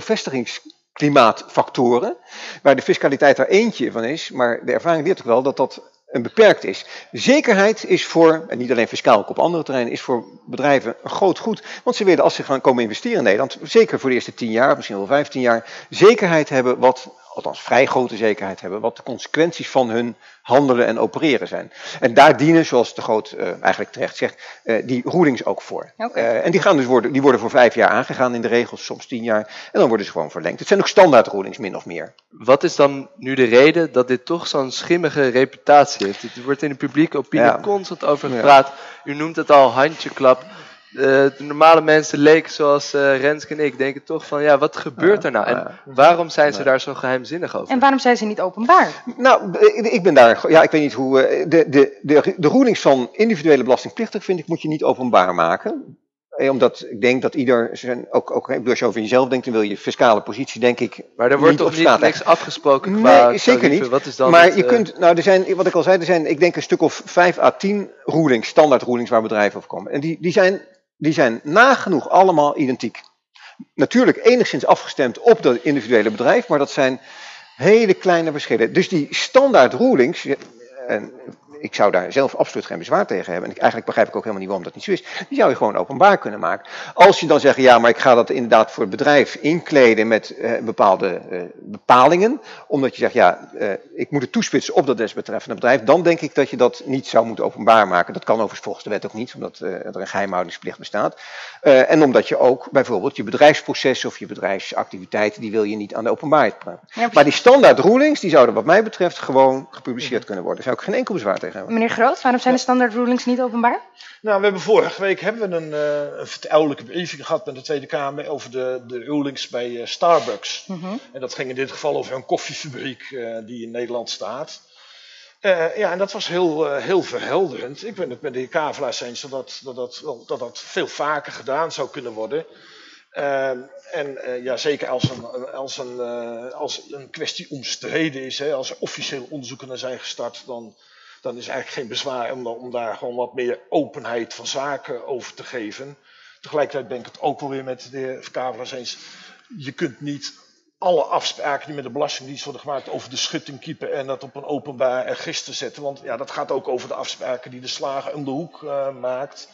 vestigingsklimaatfactoren, waar de fiscaliteit er eentje van is, maar de ervaring leert ook wel dat dat een beperkt is. Zekerheid is voor, en niet alleen fiscaal, ook op andere terreinen, is voor bedrijven een groot goed. Want ze willen, als ze gaan komen investeren in Nederland, zeker voor de eerste tien jaar, misschien wel vijftien jaar, zekerheid hebben wat, althans vrij grote zekerheid hebben, wat de consequenties van hun handelen en opereren zijn. En daar dienen, zoals de Groot uh, eigenlijk terecht zegt, uh, die rulings ook voor. Okay. Uh, en die, gaan dus worden, die worden voor vijf jaar aangegaan in de regels, soms tien jaar, en dan worden ze gewoon verlengd. Het zijn ook standaard rulings, min of meer. Wat is dan nu de reden dat dit toch zo'n schimmige reputatie heeft? Er wordt in de publieke opinie ja. constant over gepraat. Ja. U noemt het al handjeklap. Uh, de normale mensen leken zoals uh, Renske en ik denken toch van, ja, wat gebeurt ja, er nou? En ja. waarom zijn ze ja. daar zo geheimzinnig over? En waarom zijn ze niet openbaar? Nou, ik ben daar, ja, ik weet niet hoe, de, de, de, de rulings van individuele belastingplichtig vind ik moet je niet openbaar maken. Omdat ik denk dat ieder, zijn, ook, ook als je over jezelf denkt, dan wil je fiscale positie, denk ik. Maar er wordt toch niet niks afgesproken qua nee, zeker niet. Wat is dan maar het, je uh... kunt, nou, er zijn, wat ik al zei, er zijn, ik denk een stuk of vijf à tien rulings, standaard rulings waar bedrijven over komen. En die, die zijn, die zijn nagenoeg allemaal identiek. Natuurlijk enigszins afgestemd op dat individuele bedrijf, maar dat zijn hele kleine verschillen. Dus die standaard rulings, en ik zou daar zelf absoluut geen bezwaar tegen hebben. En ik, eigenlijk begrijp ik ook helemaal niet waarom dat niet zo is. Die zou je gewoon openbaar kunnen maken. Als je dan zegt, ja, maar ik ga dat inderdaad voor het bedrijf inkleden met uh, bepaalde uh, bepalingen. Omdat je zegt, ja, uh, ik moet het toespitsen op dat desbetreffende bedrijf. Dan denk ik dat je dat niet zou moeten openbaar maken. Dat kan overigens volgens de wet ook niet, omdat uh, er een geheimhoudingsplicht bestaat. Uh, en omdat je ook bijvoorbeeld je bedrijfsprocessen of je bedrijfsactiviteiten, die wil je niet aan de openbaarheid brengen. Ja, maar die standaard rulings, die zouden wat mij betreft gewoon gepubliceerd kunnen worden. Daar zou ik geen enkel bezwaar tegen hebben. Meneer Groot, waarom zijn de standaard rulings niet openbaar? Nou, we hebben vorige week hebben we een, uh, een vertrouwelijke briefing gehad met de Tweede Kamer over de, de rulings bij uh, Starbucks. Mm-hmm. En dat ging in dit geval over een koffiefabriek uh, die in Nederland staat. Uh, ja, en dat was heel, uh, heel verhelderend. Ik ben het met de heer Kavelaars eens dat dat, dat, dat, dat dat veel vaker gedaan zou kunnen worden. Uh, en uh, ja, zeker als een, als, een, uh, als een kwestie omstreden is, hè, als er officieel onderzoeken naar zijn gestart, dan, dan is eigenlijk geen bezwaar om, om daar gewoon wat meer openheid van zaken over te geven. Tegelijkertijd ben ik het ook wel weer met de heer Kavelaars eens. Je kunt niet alle afspraken die met de Belastingdienst worden gemaakt over de schutting kiepen en dat op een openbaar register zetten. Want ja, dat gaat ook over de afspraken die de slager om de hoek uh, maakt.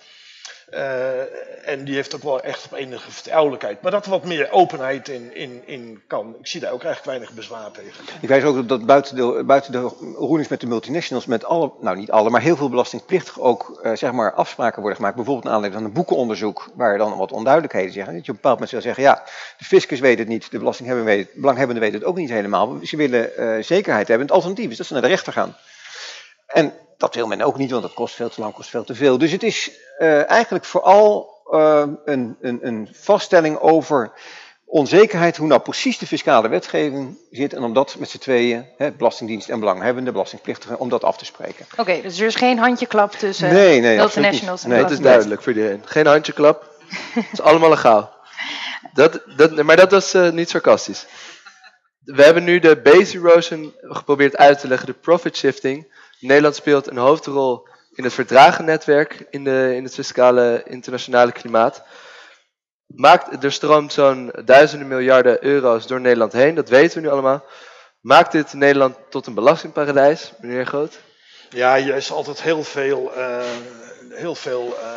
Uh, en die heeft ook wel echt op enige vertrouwelijkheid. Maar dat er wat meer openheid in, in, in kan. Ik zie daar ook eigenlijk weinig bezwaar tegen. Ik wijs ook dat buiten de, buiten de rulings met de multinationals, met alle, nou niet alle, maar heel veel belastingplichtig ook uh, zeg maar afspraken worden gemaakt. Bijvoorbeeld naar aanleiding van een boekenonderzoek waar dan wat onduidelijkheden zeggen. Dat je op een bepaald moment zou zeggen, ja, de fiscus weet het niet, de belastinghebbenden weet het, belanghebbenden weten het ook niet helemaal. Ze willen uh, zekerheid hebben. Het alternatief is dat ze naar de rechter gaan. En dat wil men ook niet, want dat kost veel te lang, kost veel te veel. Dus het is uh, eigenlijk vooral uh, een, een, een vaststelling over onzekerheid hoe nou precies de fiscale wetgeving zit en om dat met z'n tweeën, hè, belastingdienst en belanghebbende, belastingplichtigen, om dat af te spreken. Oké, okay, dus er is geen handjeklap tussen nee, nee, multinationals en nee, het is duidelijk voor iedereen. Geen handjeklap, het is allemaal legaal. Dat, dat, maar dat was uh, niet sarcastisch. We hebben nu de base erosion geprobeerd uit te leggen, de profit shifting. Nederland speelt een hoofdrol in het verdragennetwerk in, de, in het fiscale internationale klimaat. Maakt, er stroomt zo'n duizenden miljarden euro's door Nederland heen, dat weten we nu allemaal. Maakt dit Nederland tot een belastingparadijs, meneer Groot? Ja, hier is altijd heel veel, uh, heel veel uh,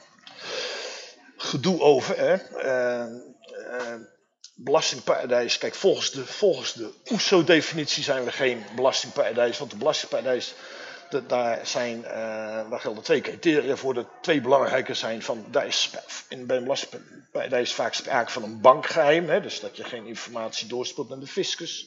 gedoe over. Hè? Uh, uh, belastingparadijs, kijk, volgens de, volgens de O E S O-definitie zijn we geen belastingparadijs, want de belastingparadijs, de, daar, zijn, uh, daar gelden twee criteria voor. De twee belangrijke zijn van, daar is in, bij een belastingparadijs vaak sprake van een bankgeheim, hè, dus dat je geen informatie doorspeelt naar de fiscus.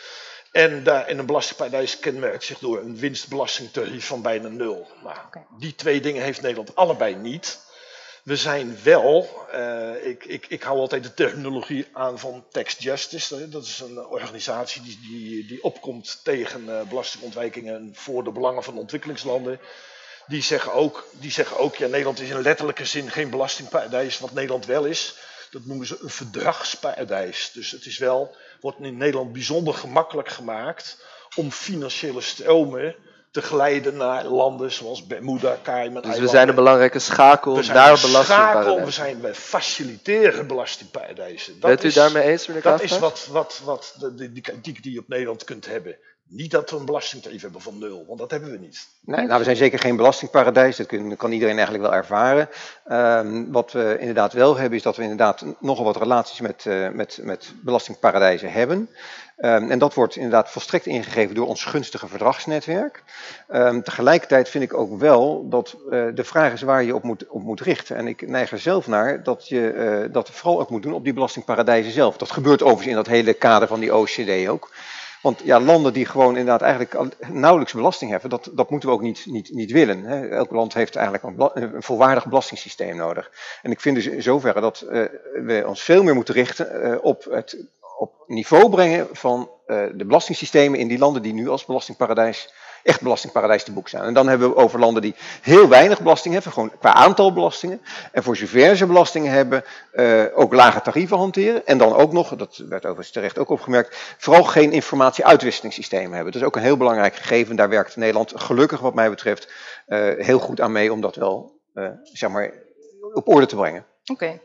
En daar, in een belastingparadijs kenmerkt zich door een winstbelastingtarief van bijna nul. Nou, okay. Die twee dingen heeft Nederland allebei niet. We zijn wel, uh, ik, ik, ik hou altijd de terminologie aan van Tax Justice. Dat is een organisatie die, die, die opkomt tegen uh, belastingontwijkingen voor de belangen van ontwikkelingslanden. Die zeggen ook, die zeggen ook, ja, Nederland is in letterlijke zin geen belastingparadijs. Wat Nederland wel is, dat noemen ze een verdragsparadijs. Dus het is wel, wordt in Nederland bijzonder gemakkelijk gemaakt om financiële stromen te glijden naar landen zoals Bermuda, Cayman. Dus we zijn een belangrijke schakel we zijn naar een belastingparadijs. Schakel, we zijn we faciliteren belastingparadijzen. Bent u is, daarmee eens, meneer Dat Kavelaars? is wat, wat, wat de, de, die kritiek die je op Nederland kunt hebben. Niet dat we een belastingtarief hebben van nul, want dat hebben we niet. Nee, nou, we zijn zeker geen belastingparadijs, dat kan, kan iedereen eigenlijk wel ervaren. Um, wat we inderdaad wel hebben, is dat we inderdaad nogal wat relaties met, uh, met, met belastingparadijzen hebben. Um, en dat wordt inderdaad volstrekt ingegeven door ons gunstige verdragsnetwerk. Um, tegelijkertijd vind ik ook wel dat uh, de vraag is waar je op moet, op moet richten. En ik neig er zelf naar dat je uh, dat vooral ook moet doen op die belastingparadijzen zelf. Dat gebeurt overigens in dat hele kader van die O E C D ook. Want ja, landen die gewoon inderdaad eigenlijk nauwelijks belasting hebben, dat, dat moeten we ook niet, niet, niet willen. Hè. Elk land heeft eigenlijk een, een volwaardig belastingssysteem nodig. En ik vind dus in zoverre dat uh, we ons veel meer moeten richten uh, op het op niveau brengen van uh, de belastingssystemen in die landen die nu als belastingparadijs, echt belastingparadijs te boek zijn. En dan hebben we over landen die heel weinig belasting hebben, gewoon qua aantal belastingen. En voor zover ze belastingen hebben, uh, ook lage tarieven hanteren. En dan ook nog, dat werd overigens terecht ook opgemerkt, vooral geen informatie-uitwisselingssysteem hebben. Dat is ook een heel belangrijk gegeven. Daar werkt Nederland gelukkig wat mij betreft uh, heel goed aan mee om dat wel, uh, zeg maar, op orde te brengen. Oké. Okay.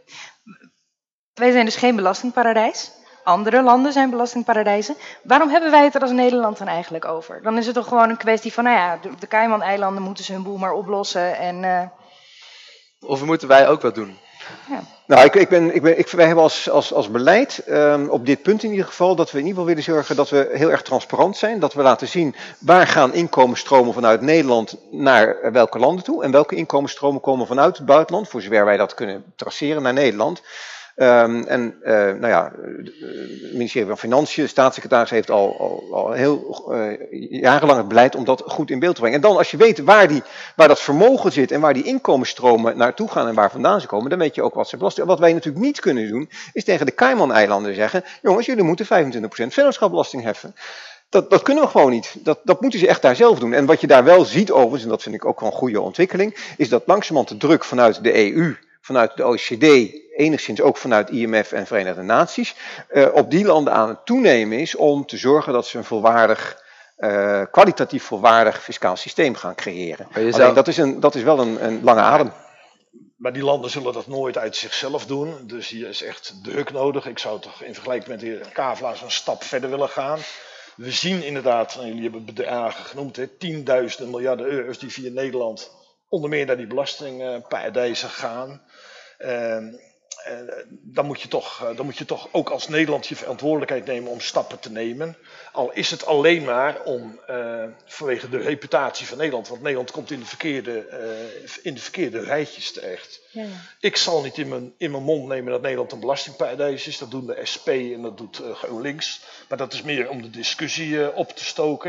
Wij zijn dus geen belastingparadijs. Andere landen zijn belastingparadijzen. Waarom hebben wij het er als Nederland dan eigenlijk over? Dan is het toch gewoon een kwestie van, nou ja, de, de Cayman-eilanden moeten ze hun boel maar oplossen. En, uh... Of moeten wij ook wat doen? Ja. Nou, ik, ik ben, ik ben, ik, wij hebben als, als, als beleid, um, op dit punt in ieder geval, dat we in ieder geval willen zorgen dat we heel erg transparant zijn. Dat we laten zien waar gaan inkomensstromen vanuit Nederland naar welke landen toe. En welke inkomensstromen komen vanuit het buitenland, voor zover wij dat kunnen traceren, naar Nederland. Um, en uh, nou ja, het ministerie van Financiën, de staatssecretaris heeft al, al, al heel uh, jarenlang het beleid om dat goed in beeld te brengen. En dan als je weet waar, die, waar dat vermogen zit en waar die inkomensstromen naartoe gaan en waar vandaan ze komen, dan weet je ook wat ze belasten. Wat wij natuurlijk niet kunnen doen, is tegen de Cayman-eilanden zeggen, jongens, jullie moeten vijfentwintig procent vennootschapsbelasting heffen. Dat, dat kunnen we gewoon niet. Dat, dat moeten ze echt daar zelf doen. En wat je daar wel ziet overigens, en dat vind ik ook wel een goede ontwikkeling, is dat langzamerhand de druk vanuit de E U, vanuit de O E C D, enigszins ook vanuit I M F en Verenigde Naties, uh, op die landen aan het toenemen is om te zorgen dat ze een volwaardig, uh, kwalitatief volwaardig fiscaal systeem gaan creëren. Alleen, zou... dat, is een, dat is wel een, een lange adem. Maar die landen zullen dat nooit uit zichzelf doen. Dus hier is echt druk nodig. Ik zou toch in vergelijking met de heer Kavelaars een stap verder willen gaan. We zien inderdaad, en jullie hebben bedragen genoemd, hè, tienduizenden miljarden euro's die via Nederland onder meer naar die belastingparadijzen gaan. Uh, Uh, dan, moet je toch, uh, dan moet je toch ook als Nederland je verantwoordelijkheid nemen om stappen te nemen. Al is het alleen maar om, uh, vanwege de reputatie van Nederland, want Nederland komt in de verkeerde, uh, in de verkeerde rijtjes terecht. Ja, ja. Ik zal niet in mijn, in mijn mond nemen dat Nederland een belastingparadijs is. Dat doen de S P en dat doet uh, GroenLinks. Maar dat is meer om de discussie uh, op te stoken.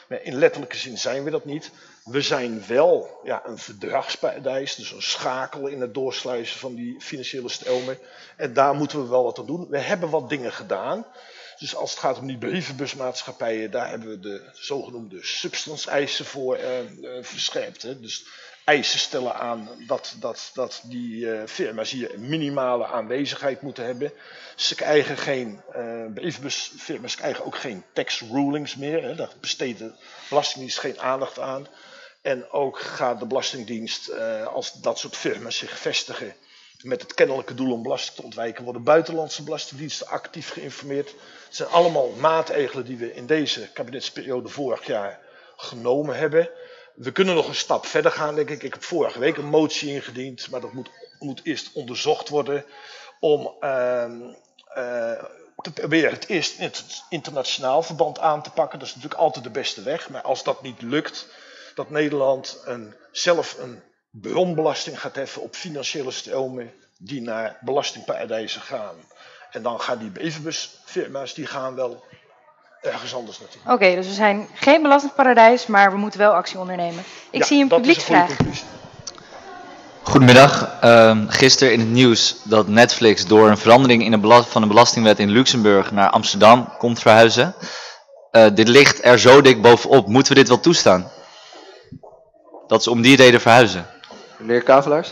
Maar in letterlijke zin zijn we dat niet. We zijn wel ja, een verdragsparadijs, dus een schakel in het doorsluizen van die financiële stromen. En daar moeten we wel wat aan doen. We hebben wat dingen gedaan. Dus als het gaat om die brievenbusmaatschappijen, daar hebben we de zogenoemde substance-eisen voor uh, uh, verscherpt. Hè. Dus eisen stellen aan dat, dat, dat die uh, firma's hier een minimale aanwezigheid moeten hebben. Ze krijgen geen, uh, brievenbusfirma's krijgen ook geen tax rulings meer. Hè. Daar besteedt de Belastingdienst geen aandacht aan. En ook gaat de Belastingdienst, uh, als dat soort firma's zich vestigen met het kennelijke doel om belasting te ontwijken, worden buitenlandse belastingdiensten actief geïnformeerd. Het zijn allemaal maatregelen die we in deze kabinetsperiode vorig jaar genomen hebben. We kunnen nog een stap verder gaan, denk ik. Ik heb vorige week een motie ingediend, maar dat moet, moet eerst onderzocht worden om uh, uh, te proberen het eerst in het internationaal verband aan te pakken. Dat is natuurlijk altijd de beste weg, maar als dat niet lukt, dat Nederland een, zelf een bronbelasting gaat heffen op financiële stromen die naar belastingparadijzen gaan. En dan gaan die brievenbusfirma's, die gaan wel ergens anders naartoe. Oké, okay, dus we zijn geen belastingparadijs, maar we moeten wel actie ondernemen. Ik ja, zie een publieksvraag. Goedemiddag. Uh, gisteren in het nieuws dat Netflix door een verandering in de belast- van de belastingwet in Luxemburg naar Amsterdam komt verhuizen. Uh, dit ligt er zo dik bovenop. Moeten we dit wel toestaan? Dat ze om die reden verhuizen. Meneer Kavelaars?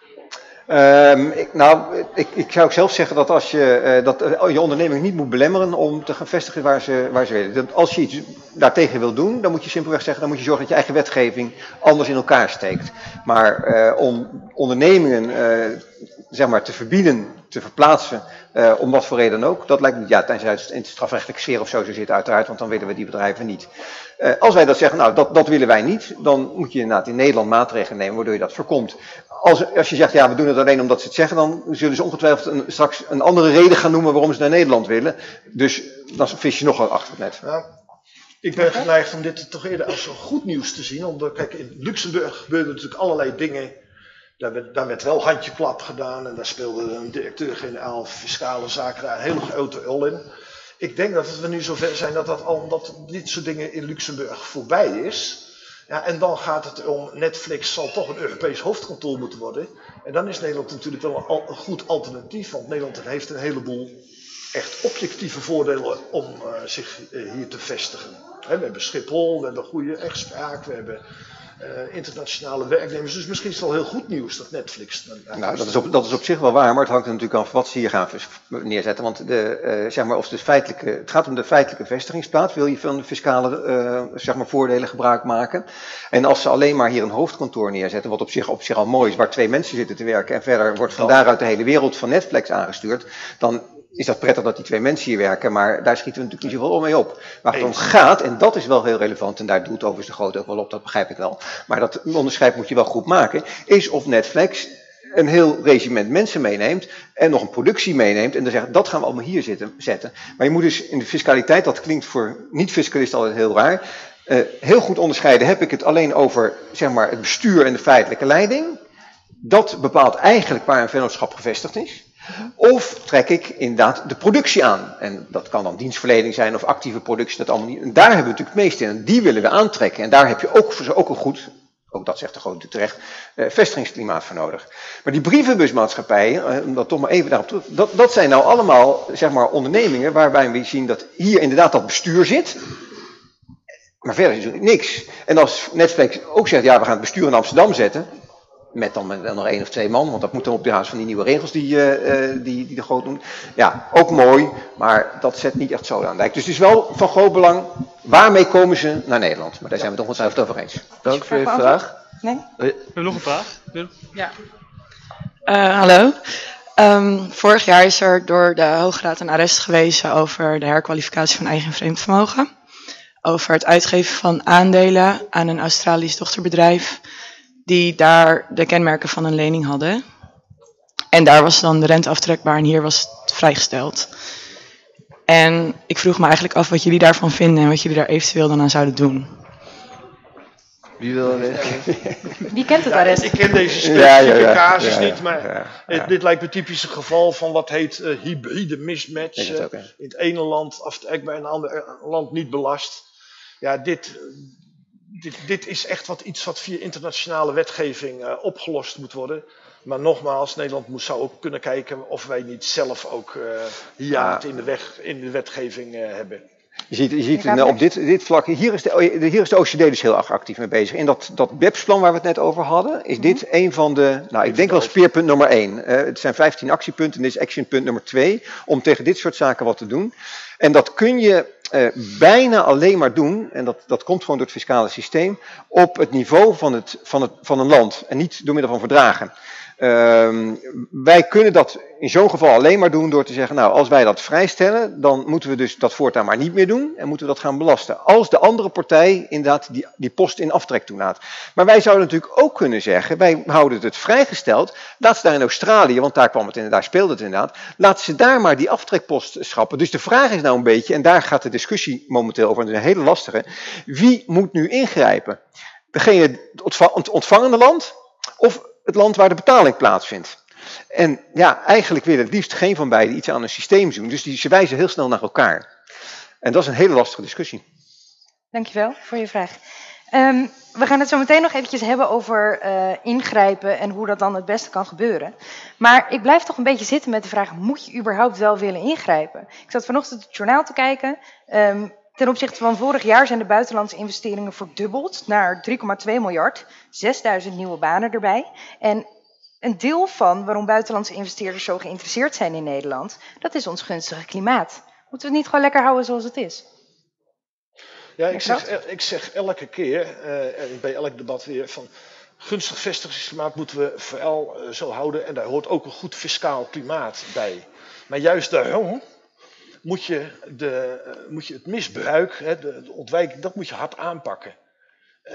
Um, ik, nou, ik, ik zou ook zelf zeggen dat als je uh, dat uh, je onderneming niet moet belemmeren om te gaan vestigen waar ze, waar ze willen. Dat als je iets daartegen wil doen, dan moet je simpelweg zeggen, dan moet je zorgen dat je eigen wetgeving anders in elkaar steekt. Maar uh, om ondernemingen uh, zeg maar te verbieden, te verplaatsen, uh, om wat voor reden dan ook, dat lijkt me, ja, tenzij het in het strafrechtelijke sfeer of zo zo zit uiteraard, want dan willen we die bedrijven niet. Uh, als wij dat zeggen, nou dat, dat willen wij niet, dan moet je inderdaad in Nederland maatregelen nemen waardoor je dat voorkomt. Als, als je zegt, ja we doen het alleen omdat ze het zeggen, dan zullen ze ongetwijfeld een, straks een andere reden gaan noemen waarom ze naar Nederland willen. Dus dan vis je nog wat achter het net. Ja, ik ben geneigd om dit toch eerder als goed nieuws te zien. Omdat, kijk, in Luxemburg gebeurden natuurlijk allerlei dingen. Daar werd, daar werd wel handjeklap gedaan en daar speelde een directeur-generaal fiscale zaken daar een hele grote rol in. Ik denk dat we nu zover zijn dat, dat, al, dat dit soort dingen in Luxemburg voorbij is. Ja, en dan gaat het om, Netflix zal toch een Europees hoofdkantoor moeten worden. En dan is Nederland natuurlijk wel een, een goed alternatief, want Nederland heeft een heleboel echt objectieve voordelen om uh, zich uh, hier te vestigen. He, we hebben Schiphol, we hebben goede rechtspraak, we hebben uh, internationale werknemers. Dus misschien is het wel heel goed nieuws dat Netflix... Uh, nou, dat is, op, dat is op zich wel waar, maar het hangt er natuurlijk af wat ze hier gaan neerzetten. Want de, uh, zeg maar, of de feitelijke, het gaat om de feitelijke vestigingsplaats. Wil je van de fiscale uh, zeg maar, voordelen gebruik maken? En als ze alleen maar hier een hoofdkantoor neerzetten, wat op zich, op zich al mooi is, waar twee mensen zitten te werken en verder wordt van daaruit de hele wereld van Netflix aangestuurd, dan is dat prettig dat die twee mensen hier werken, maar daar schieten we natuurlijk niet zoveel mee op. Waar het om gaat, en dat is wel heel relevant, en daar doet overigens de grote ook wel op, dat begrijp ik wel, maar dat onderscheid moet je wel goed maken, is of Netflix een heel regiment mensen meeneemt en nog een productie meeneemt en dan zegt, dat gaan we allemaal hier zitten, zetten. Maar je moet dus in de fiscaliteit, dat klinkt voor niet-fiscalisten altijd heel raar, uh, heel goed onderscheiden, heb ik het alleen over zeg maar, het bestuur en de feitelijke leiding. Dat bepaalt eigenlijk waar een vennootschap gevestigd is. Of trek ik inderdaad de productie aan. En dat kan dan dienstverlening zijn of actieve productie. Dat allemaal niet. En daar hebben we natuurlijk het meest in. En die willen we aantrekken. En daar heb je ook, ook een goed, ook dat zegt de grote terecht, eh, vestigingsklimaat voor nodig. Maar die brievenbusmaatschappijen, eh, om dat toch maar even daarop terug, dat, dat zijn nou allemaal zeg maar, ondernemingen waarbij we zien dat hier inderdaad dat bestuur zit. Maar verder is er niks. En als Netflix ook zegt, ja we gaan het bestuur in Amsterdam zetten. Met dan, met dan nog één of twee man, want dat moet dan op basis van die nieuwe regels die, uh, die, die de groot doen. Ja, ook mooi, maar dat zet niet echt zo aan dijk. Dus het is wel van groot belang, waarmee komen ze naar Nederland? Maar daar zijn we het ongetwijfeld over eens. Dank voor je vraag. Nee? We hebben nog een vraag. Ja. Uh, hallo. Um, vorig jaar is er door de Hoge Raad een arrest gewezen over de herkwalificatie van eigen en vreemd vermogen. Over het uitgeven van aandelen aan een Australisch dochterbedrijf die daar de kenmerken van een lening hadden. En daar was dan de rente aftrekbaar en hier was het vrijgesteld. En ik vroeg me eigenlijk af wat jullie daarvan vinden en wat jullie daar eventueel dan aan zouden doen. Wie wil er Wie kent het arrest? Ja, ik ken deze specifieke ja, ja, ja. casus ja, ja. niet, maar ja, ja. dit lijkt me een typisch geval van wat heet uh, hybride mismatch. Uh, in het ene land aftrekbaar en in het andere land niet belast. ja, dit, dit, dit is echt wat, iets wat via internationale wetgeving uh, opgelost moet worden. Maar nogmaals, Nederland moet, zou ook kunnen kijken of wij niet zelf ook uh, hier ja. in, de weg, in de wetgeving uh, hebben. Je ziet, je ziet nou, op dit, dit vlak, hier is, de, hier is de O C D dus heel erg actief mee bezig. In dat, dat B E P S-plan waar we het net over hadden, is dit mm-hmm. een van de, nou ik denk wel speerpunt nummer één. Uh, het zijn vijftien actiepunten en dit is actionpunt nummer twee, om tegen dit soort zaken wat te doen. En dat kun je uh, bijna alleen maar doen, en dat, dat komt gewoon door het fiscale systeem, op het niveau van, het, van, het, van een land en niet door middel van verdragen. Uh, wij kunnen dat in zo'n geval alleen maar doen door te zeggen, nou als wij dat vrijstellen, dan moeten we dus dat voortaan maar niet meer doen en moeten we dat gaan belasten. Als de andere partij inderdaad die, die post in aftrek toelaat. Maar wij zouden natuurlijk ook kunnen zeggen, wij houden het vrijgesteld, laat ze daar in Australië, want daar kwam het inderdaad, daar speelde het inderdaad, laat ze daar maar die aftrekpost schrappen. Dus de vraag is nou een beetje, en daar gaat de discussie momenteel over, een hele lastige, wie moet nu ingrijpen? Degene, het ontvangende land of het land waar de betaling plaatsvindt. En ja, eigenlijk willen het liefst geen van beiden iets aan een systeem doen. Dus die, ze wijzen heel snel naar elkaar. En dat is een hele lastige discussie. Dankjewel voor je vraag. Um, we gaan het zo meteen nog eventjes hebben over uh, ingrijpen en hoe dat dan het beste kan gebeuren. Maar ik blijf toch een beetje zitten met de vraag, moet je überhaupt wel willen ingrijpen? Ik zat vanochtend het journaal te kijken. Um, Ten opzichte van vorig jaar zijn de buitenlandse investeringen verdubbeld naar drie komma twee miljard, zesduizend nieuwe banen erbij. En een deel van waarom buitenlandse investeerders zo geïnteresseerd zijn in Nederland, dat is ons gunstige klimaat. Moeten we het niet gewoon lekker houden zoals het is? Ja, ik zeg, ik zeg elke keer, uh, bij elk debat weer, van gunstig vestigingsklimaat moeten we vooral uh, zo houden. En daar hoort ook een goed fiscaal klimaat bij. Maar juist daarom moet je, de, uh, moet je het misbruik, hè, de, de ontwijking, dat moet je hard aanpakken. Uh,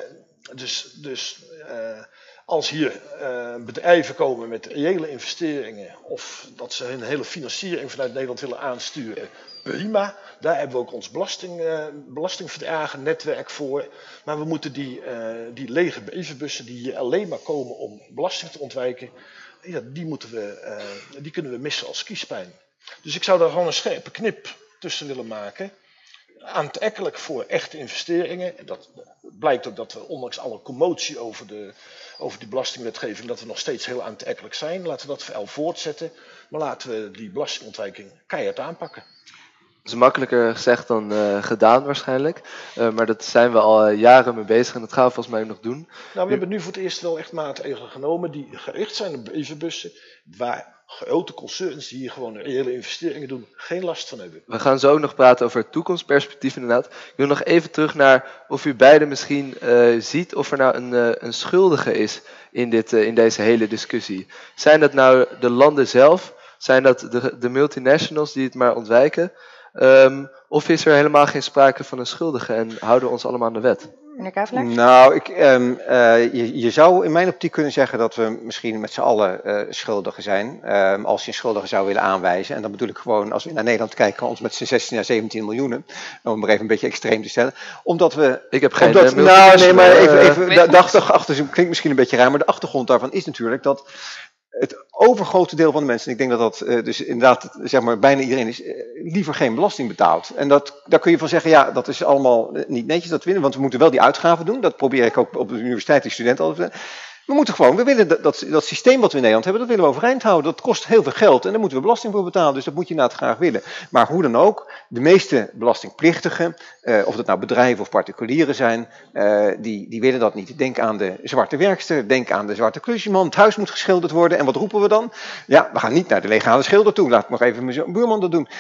dus dus uh, als hier uh, bedrijven komen met reële investeringen of dat ze hun hele financiering vanuit Nederland willen aansturen, prima. Daar hebben we ook ons belasting, uh, belastingverdragen netwerk voor. Maar we moeten die, uh, die lege brievenbussen die hier alleen maar komen om belasting te ontwijken, ja, die, moeten we, uh, die kunnen we missen als kiespijn. Dus ik zou daar gewoon een scherpe knip tussen willen maken. Aantrekkelijk voor echte investeringen. En dat blijkt ook dat we, ondanks alle commotie over, de, over die belastingwetgeving, dat we nog steeds heel aantrekkelijk zijn. Laten we dat vooral voortzetten. Maar laten we die belastingontwijking keihard aanpakken. Dat is makkelijker gezegd dan uh, gedaan waarschijnlijk. Uh, maar dat zijn we al uh, jaren mee bezig en dat gaan we volgens mij nog doen. Nou, we hebben nu voor het eerst wel echt maatregelen genomen die gericht zijn op brievenbussen, waar grote concerns die hier gewoon reële investeringen doen, geen last van hebben. We gaan zo nog praten over het toekomstperspectief inderdaad. Ik wil nog even terug naar of u beiden misschien uh, ziet of er nou een, uh, een schuldige is in, dit, uh, in deze hele discussie. Zijn dat nou de landen zelf? Zijn dat de, de multinationals die het maar ontwijken? Um, of is er helemaal geen sprake van een schuldige en houden we ons allemaal aan de wet? Meneer Kavelaar? Nou, ik, um, uh, je, je zou in mijn optiek kunnen zeggen dat we misschien met z'n allen uh, schuldigen zijn. Um, als je een schuldige zou willen aanwijzen. En dan bedoel ik gewoon, als we naar Nederland kijken, ons met z'n zestien à zeventien miljoenen. Om maar even een beetje extreem te stellen. Omdat we... Ik heb geen... Omdat, nou, nee, maar even... even uh, de, de achtergrond klinkt misschien een beetje raar, maar de achtergrond daarvan is natuurlijk dat het overgrote deel van de mensen, en ik denk dat dat uh, dus inderdaad zeg maar bijna iedereen is, uh, liever geen belasting betaalt. En dat, daar kun je van zeggen, ja, dat is allemaal uh, niet netjes, dat winnen, want we moeten wel die uitgaven doen. Dat probeer ik ook op de universiteit, die studenten altijd. We moeten gewoon, we willen dat, dat, dat systeem wat we in Nederland hebben, dat willen we overeind houden. Dat kost heel veel geld en daar moeten we belasting voor betalen, dus dat moet je inderdaad graag willen. Maar hoe dan ook, de meeste belastingplichtigen, uh, of dat nou bedrijven of particulieren zijn, uh, die, die willen dat niet. Denk aan de zwarte werkster, denk aan de zwarte klusjesman, het huis moet geschilderd worden en wat roepen we dan? Ja, we gaan niet naar de legale schilder toe, laat nog even mijn buurman dat doen.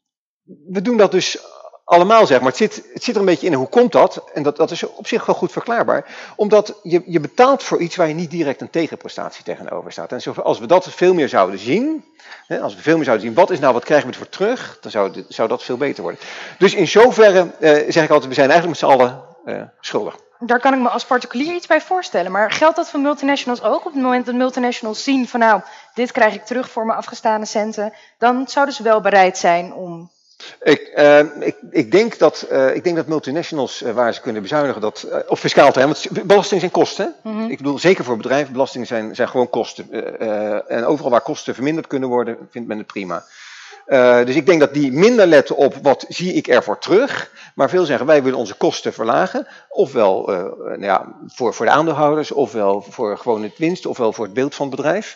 We doen dat dus allemaal, zeg maar. Het zit, het zit er een beetje in. Hoe komt dat? En dat, dat is op zich wel goed verklaarbaar. Omdat je, je betaalt voor iets waar je niet direct een tegenprestatie tegenover staat. En zo, als we dat veel meer zouden zien, hè, als we veel meer zouden zien, wat is nou, wat krijgen we ervoor terug, dan zou, zou dat veel beter worden. Dus in zoverre uh, zeg ik altijd, we zijn eigenlijk met z'n allen uh, schuldig. Daar kan ik me als particulier iets bij voorstellen. Maar geldt dat voor multinationals ook? Op het moment dat multinationals zien van nou, dit krijg ik terug voor mijn afgestane centen, dan zouden ze wel bereid zijn om... Ik, uh, ik, ik, denk dat, uh, ik denk dat multinationals uh, waar ze kunnen bezuinigen, dat, uh, op fiscaal terrein, want belasting zijn kosten. Hè? Mm-hmm. Ik bedoel, zeker voor bedrijven, belastingen zijn, zijn gewoon kosten. Uh, uh, en overal waar kosten verminderd kunnen worden, vindt men het prima. Uh, dus ik denk dat die minder letten op wat zie ik ervoor terug, maar veel zeggen wij willen onze kosten verlagen, ofwel uh, nou ja, voor, voor de aandeelhouders, ofwel voor gewoon het winst, ofwel voor het beeld van het bedrijf.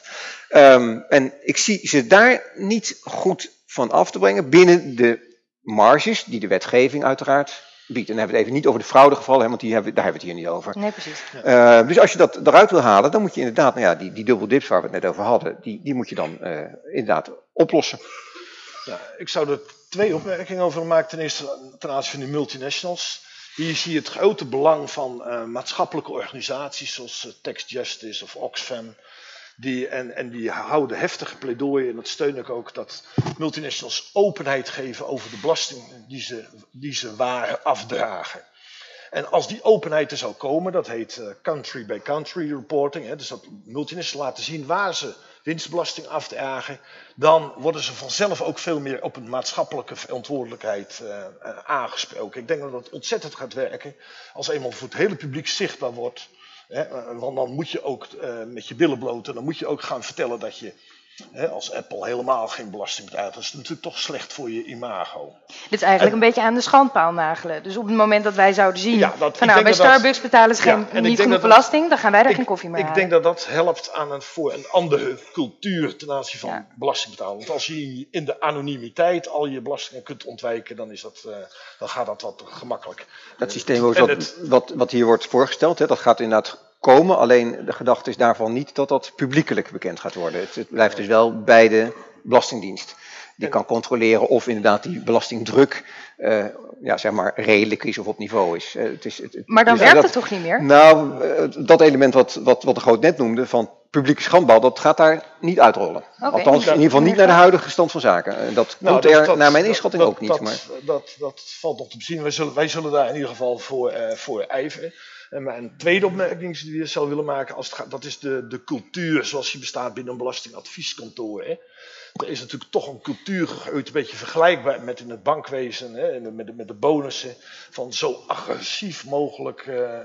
Um, en ik zie ze daar niet goed van af te brengen binnen de marges die de wetgeving uiteraard biedt. En dan hebben we het even niet over de fraudegevallen, hè, want die hebben, daar hebben we het hier niet over. Nee, precies. Uh, dus als je dat eruit wil halen, dan moet je inderdaad, nou ja, die, die dubbel dips waar we het net over hadden, die, die moet je dan uh, inderdaad oplossen. Ja, ik zou er twee opmerkingen over maken. Ten eerste ten aanzien van die multinationals. Hier zie je het grote belang van uh, maatschappelijke organisaties zoals uh, Tax Justice of Oxfam. Die, en, en die houden heftige pleidooien, en dat steun ik ook, dat multinationals openheid geven over de belasting die ze, die ze waar afdragen. En als die openheid er zou komen, dat heet uh, country by country reporting, hè, dus dat multinationals laten zien waar ze winstbelasting afdragen, dan worden ze vanzelf ook veel meer op een maatschappelijke verantwoordelijkheid uh, uh, aangesproken. Ik denk dat dat ontzettend gaat werken als eenmaal voor het hele publiek zichtbaar wordt. Hè, want dan moet je ook uh, met je billen bloot en dan moet je ook gaan vertellen dat je hè, als Apple helemaal geen belasting betaalt. Dat is natuurlijk toch slecht voor je imago. Dit is eigenlijk en, een beetje aan de schandpaal nagelen. Dus op het moment dat wij zouden zien ja, dat, van nou bij Starbucks dat, betalen ze geen, ja, niet genoeg belasting, dan gaan wij daar ik, geen koffie meer Ik halen. denk dat dat helpt aan een, voor een andere cultuur ten aanzien van ja. belasting betalen. Want als je in de anonimiteit al je belastingen kunt ontwijken, dan, is dat, uh, dan gaat dat wat gemakkelijk. Dat systeem wat, het, wat, wat hier wordt voorgesteld, hè, dat gaat inderdaad komen. Alleen de gedachte is daarvan niet dat dat publiekelijk bekend gaat worden. Het, het blijft dus wel bij de Belastingdienst. Die kan controleren of inderdaad die belastingdruk uh, ja, zeg maar redelijk is of op niveau is. Uh, het is het, het, maar dan dus werkt dat, het toch niet meer? Nou, uh, dat element wat, wat, wat de Groot net noemde van publieke schandpaal, dat gaat daar niet uitrollen. Okay. Althans, in ieder geval niet naar de huidige stand van zaken. Dat nou, komt er dat, naar mijn inschatting dat, ook niet. Dat, maar. dat, dat, dat valt nog te bezien. Wij zullen, wij zullen daar in ieder geval voor, uh, voor ijveren. En mijn tweede opmerking die ik zou willen maken, als het gaat, dat is de, de cultuur zoals die bestaat binnen een belastingadvieskantoor. Hè. Er is natuurlijk toch een cultuur gegroeid, een beetje vergelijkbaar met in het bankwezen, hè, met, de, met de bonussen, van zo agressief mogelijk uh, uh,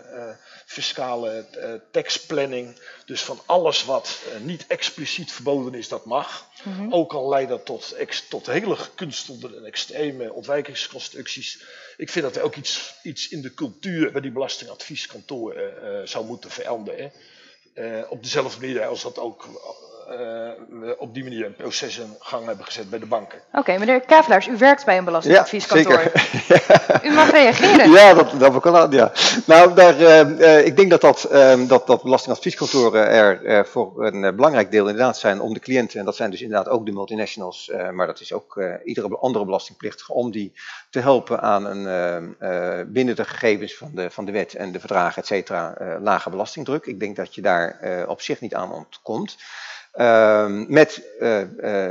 fiscale uh, taxplanning. Dus van alles wat uh, niet expliciet verboden is, dat mag. Mm-hmm. Ook al leidt dat tot, ex, tot hele gekunstelde en extreme ontwijkingsconstructies. Ik vind dat er ook iets, iets in de cultuur bij die belastingadvieskantoren uh, uh, zou moeten veranderen. Uh, op dezelfde manier als dat ook uh, op die manier een proces in gang hebben gezet bij de banken. Oké, okay, meneer Kavelaars, u werkt bij een belastingadvieskantoor. Ja, zeker. U mag reageren. Ja, dat, dat heb ik al aan. Ja. Nou, daar, uh, uh, ik denk dat, dat, uh, dat, dat belastingadvieskantoren er uh, voor een uh, belangrijk deel inderdaad zijn om de cliënten, en dat zijn dus inderdaad ook de multinationals, uh, maar dat is ook uh, iedere andere belastingplichtige, om die te helpen aan een uh, uh, binnen de gegevens van de, van de wet en de verdragen, et cetera, uh, lage belastingdruk. Ik denk dat je daar uh, op zich niet aan ontkomt. Uh, met uh, uh,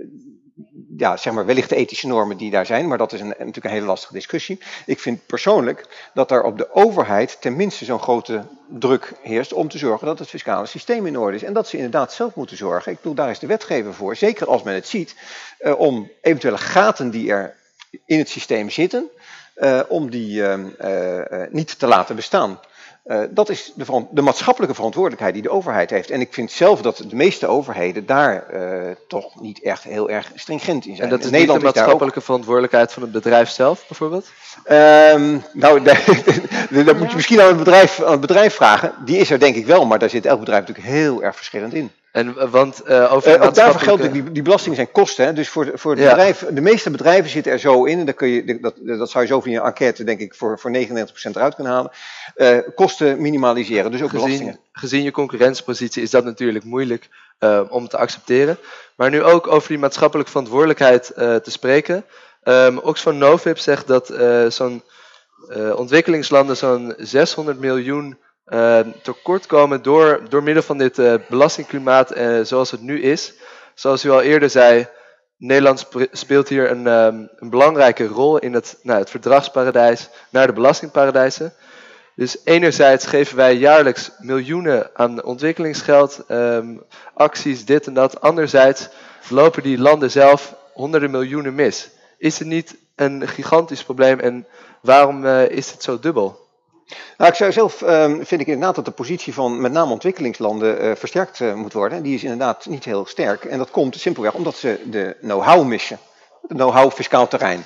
ja, zeg maar wellicht de ethische normen die daar zijn, maar dat is een, natuurlijk een hele lastige discussie. Ik vind persoonlijk dat er op de overheid tenminste zo'n grote druk heerst om te zorgen dat het fiscale systeem in orde is. En dat ze inderdaad zelf moeten zorgen. Ik bedoel, daar is de wetgever voor, zeker als men het ziet, uh, om eventuele gaten die er in het systeem zitten, uh, om die uh, uh, uh, niet te laten bestaan. Uh, dat is de, de maatschappelijke verantwoordelijkheid die de overheid heeft. En ik vind zelf dat de meeste overheden daar uh, toch niet echt heel erg stringent in zijn. En dat is in Nederland niet de maatschappelijke ook verantwoordelijkheid van het bedrijf zelf, bijvoorbeeld? Um, nou, dat moet je misschien aan het, bedrijf, aan het bedrijf vragen. Die is er denk ik wel, maar daar zit elk bedrijf natuurlijk heel erg verschillend in. En, want, uh, over uh, ook daarvoor geldt dat die, die belastingen zijn kosten. Hè? Dus voor, voor het ja. bedrijf, de meeste bedrijven zitten er zo in. En dan kun je, dat, dat zou je zo via een enquête denk ik voor, voor negenennegentig procent eruit kunnen halen. Uh, kosten minimaliseren, dus ook gezien, belastingen. Gezien je concurrentiepositie is dat natuurlijk moeilijk uh, om te accepteren. Maar nu ook over die maatschappelijke verantwoordelijkheid uh, te spreken. Um, Oxfam Novib zegt dat uh, zo'n uh, ontwikkelingslanden zo'n zeshonderd miljoen Uh, tekort komen door, door middel van dit uh, belastingklimaat uh, zoals het nu is. Zoals u al eerder zei, Nederland sp- speelt hier een, um, een belangrijke rol in het, nou, het verdragsparadijs naar de belastingparadijzen. Dus enerzijds geven wij jaarlijks miljoenen aan ontwikkelingsgeld, um, acties, dit en dat. Anderzijds lopen die landen zelf honderden miljoenen mis. Is het niet een gigantisch probleem en waarom uh, is het zo dubbel? Nou, ik zou zelf um, vind ik inderdaad dat de positie van met name ontwikkelingslanden uh, versterkt uh, moet worden. Die is inderdaad niet heel sterk. En dat komt simpelweg omdat ze de know-how missen. know-how fiscaal terrein.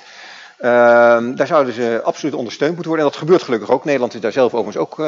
Uh, daar zouden ze absoluut ondersteund moeten worden. En dat gebeurt gelukkig ook. Nederland is daar zelf overigens ook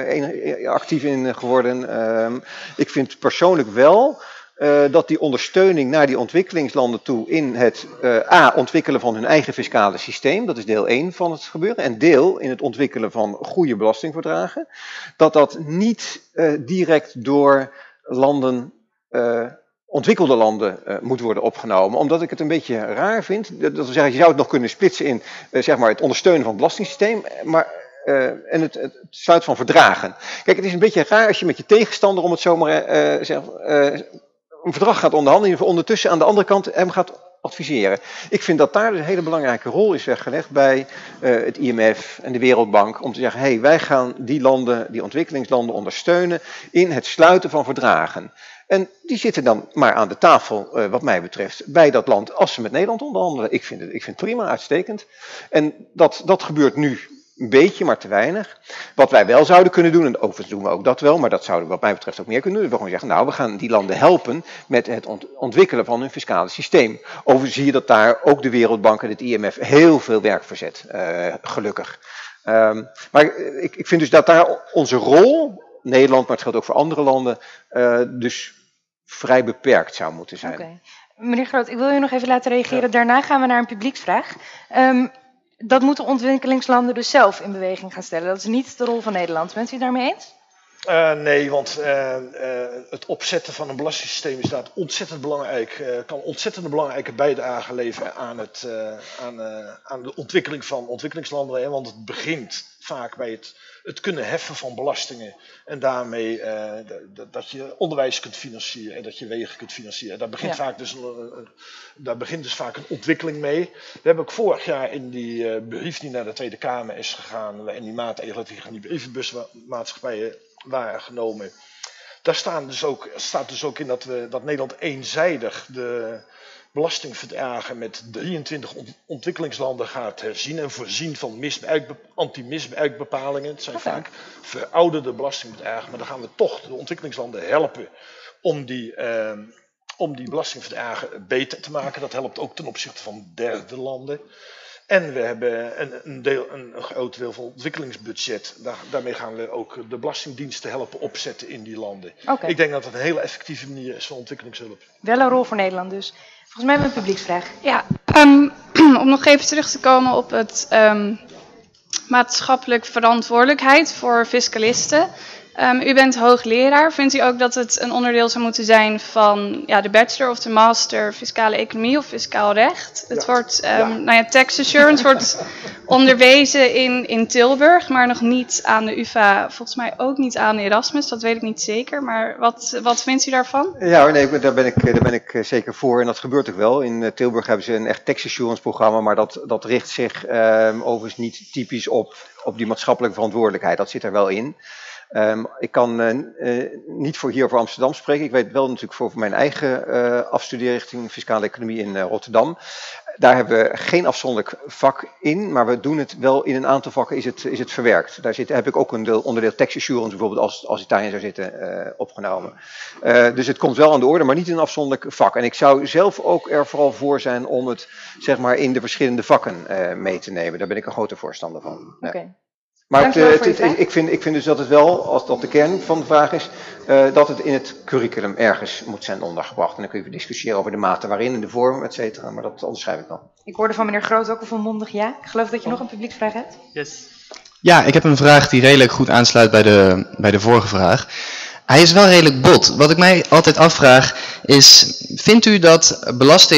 uh, actief in geworden. Uh, ik vind persoonlijk wel uh, dat die ondersteuning naar die ontwikkelingslanden toe in het uh, A, ontwikkelen van hun eigen fiscale systeem, dat is deel één van het gebeuren, en deel in het ontwikkelen van goede belastingverdragen, dat dat niet uh, direct door landen, uh, ontwikkelde landen uh, moet worden opgenomen, omdat ik het een beetje raar vind. Dat wil zeggen, je zou het nog kunnen splitsen in uh, zeg maar het ondersteunen van het belastingssysteem, maar Uh, en het, het sluiten van verdragen. Kijk, het is een beetje raar als je met je tegenstander, om het zomaar uh, zeg, uh, een verdrag gaat onderhandelen, ondertussen aan de andere kant hem gaat adviseren. Ik vind dat daar dus een hele belangrijke rol is weggelegd bij uh, het I M F en de Wereldbank, om te zeggen, hey, wij gaan die landen, die ontwikkelingslanden ondersteunen in het sluiten van verdragen. En die zitten dan maar aan de tafel, uh, wat mij betreft, bij dat land, als ze met Nederland onderhandelen. Ik vind het, ik vind het prima, uitstekend. En dat, dat gebeurt nu een beetje, maar te weinig. Wat wij wel zouden kunnen doen, en overigens doen we ook dat wel, maar dat zouden we wat mij betreft ook meer kunnen doen. We gewoon zeggen, nou, we gaan die landen helpen met het ont ontwikkelen van hun fiscale systeem. Overigens zie je dat daar ook de Wereldbank en het I M F heel veel werk verzet, uh, gelukkig. Um, maar ik, ik vind dus dat daar onze rol, Nederland, maar het geldt ook voor andere landen, uh, dus vrij beperkt zou moeten zijn. Okay. Meneer Groot, ik wil u nog even laten reageren. Ja. Daarna gaan we naar een publieksvraag. Um, Dat moeten ontwikkelingslanden dus zelf in beweging gaan stellen. Dat is niet de rol van Nederland. Bent u het daarmee eens? Uh, nee, want uh, uh, het opzetten van een belastingssysteem is daar ontzettend belangrijk. Uh, kan ontzettend belangrijke bijdrage leveren aan, het, uh, aan, uh, aan de ontwikkeling van ontwikkelingslanden. Hè, want het begint vaak bij het, het kunnen heffen van belastingen. En daarmee uh, dat je onderwijs kunt financieren en dat je wegen kunt financieren. Daar begint, ja. vaak dus, uh, daar begint dus vaak een ontwikkeling mee. We hebben ook vorig jaar in die uh, brief die naar de Tweede Kamer is gegaan, en die maatregelen die in die brievenbusmaatschappijen waren genomen. Daar staan dus ook, staat dus ook in dat, we, dat Nederland eenzijdig de belastingverdragen met drieëntwintig ontwikkelingslanden gaat herzien en voorzien van anti-misbruikbepalingen. Het zijn okay. vaak verouderde belastingverdragen, maar dan gaan we toch de ontwikkelingslanden helpen om die, uh, om die belastingverdragen beter te maken. Dat helpt ook ten opzichte van derde landen. En we hebben een, een, deel, een, een groot deel van het ontwikkelingsbudget. Daar, daarmee gaan we ook de belastingdiensten helpen opzetten in die landen. Okay. Ik denk dat het een hele effectieve manier is van ontwikkelingshulp. Wel een rol voor Nederland dus. Volgens mij hebben we een publieksvraag. Ja, um, om nog even terug te komen op het um, maatschappelijk verantwoordelijkheid voor fiscalisten. Um, u bent hoogleraar. Vindt u ook dat het een onderdeel zou moeten zijn van ja, de bachelor of de master fiscale economie of fiscaal recht? Het ja. wordt, um, ja. nou ja, tax assurance wordt onderwezen in, in Tilburg, maar nog niet aan de U vA, volgens mij ook niet aan de Erasmus, dat weet ik niet zeker. Maar wat, wat vindt u daarvan? Ja, nee, daar ben ik, daar ben ik zeker voor en dat gebeurt ook wel. In Tilburg hebben ze een echt tax assurance programma, maar dat, dat richt zich um, overigens niet typisch op, op die maatschappelijke verantwoordelijkheid. Dat zit er wel in. Um, ik kan uh, uh, niet voor hier voor Amsterdam spreken. Ik weet wel natuurlijk voor mijn eigen uh, afstudeerrichting fiscale economie in uh, Rotterdam. Daar hebben we geen afzonderlijk vak in, maar we doen het wel in een aantal vakken is het, is het verwerkt. Daar zit, heb ik ook een deel, onderdeel tax assurance bijvoorbeeld als, als het daarin zou zitten uh, opgenomen. Uh, dus het komt wel aan de orde, maar niet in een afzonderlijk vak. En ik zou zelf ook er vooral voor zijn om het zeg maar in de verschillende vakken uh, mee te nemen. Daar ben ik een grote voorstander van. Oké. Okay. Ja. Maar het, het, het, ik, vind, ik vind dus dat het wel, als dat de kern van de vraag is, uh, dat het in het curriculum ergens moet zijn ondergebracht. En dan kun je discussiëren over de mate waarin en de vorm, et cetera. Maar dat onderschrijf ik dan. Ik hoorde van meneer Groot ook een volmondig ja. Ik geloof dat je nog een publieksvraag hebt. Yes. Ja, ik heb een vraag die redelijk goed aansluit bij de, bij de vorige vraag. Hij is wel redelijk bot. Wat ik mij altijd afvraag is, vindt u dat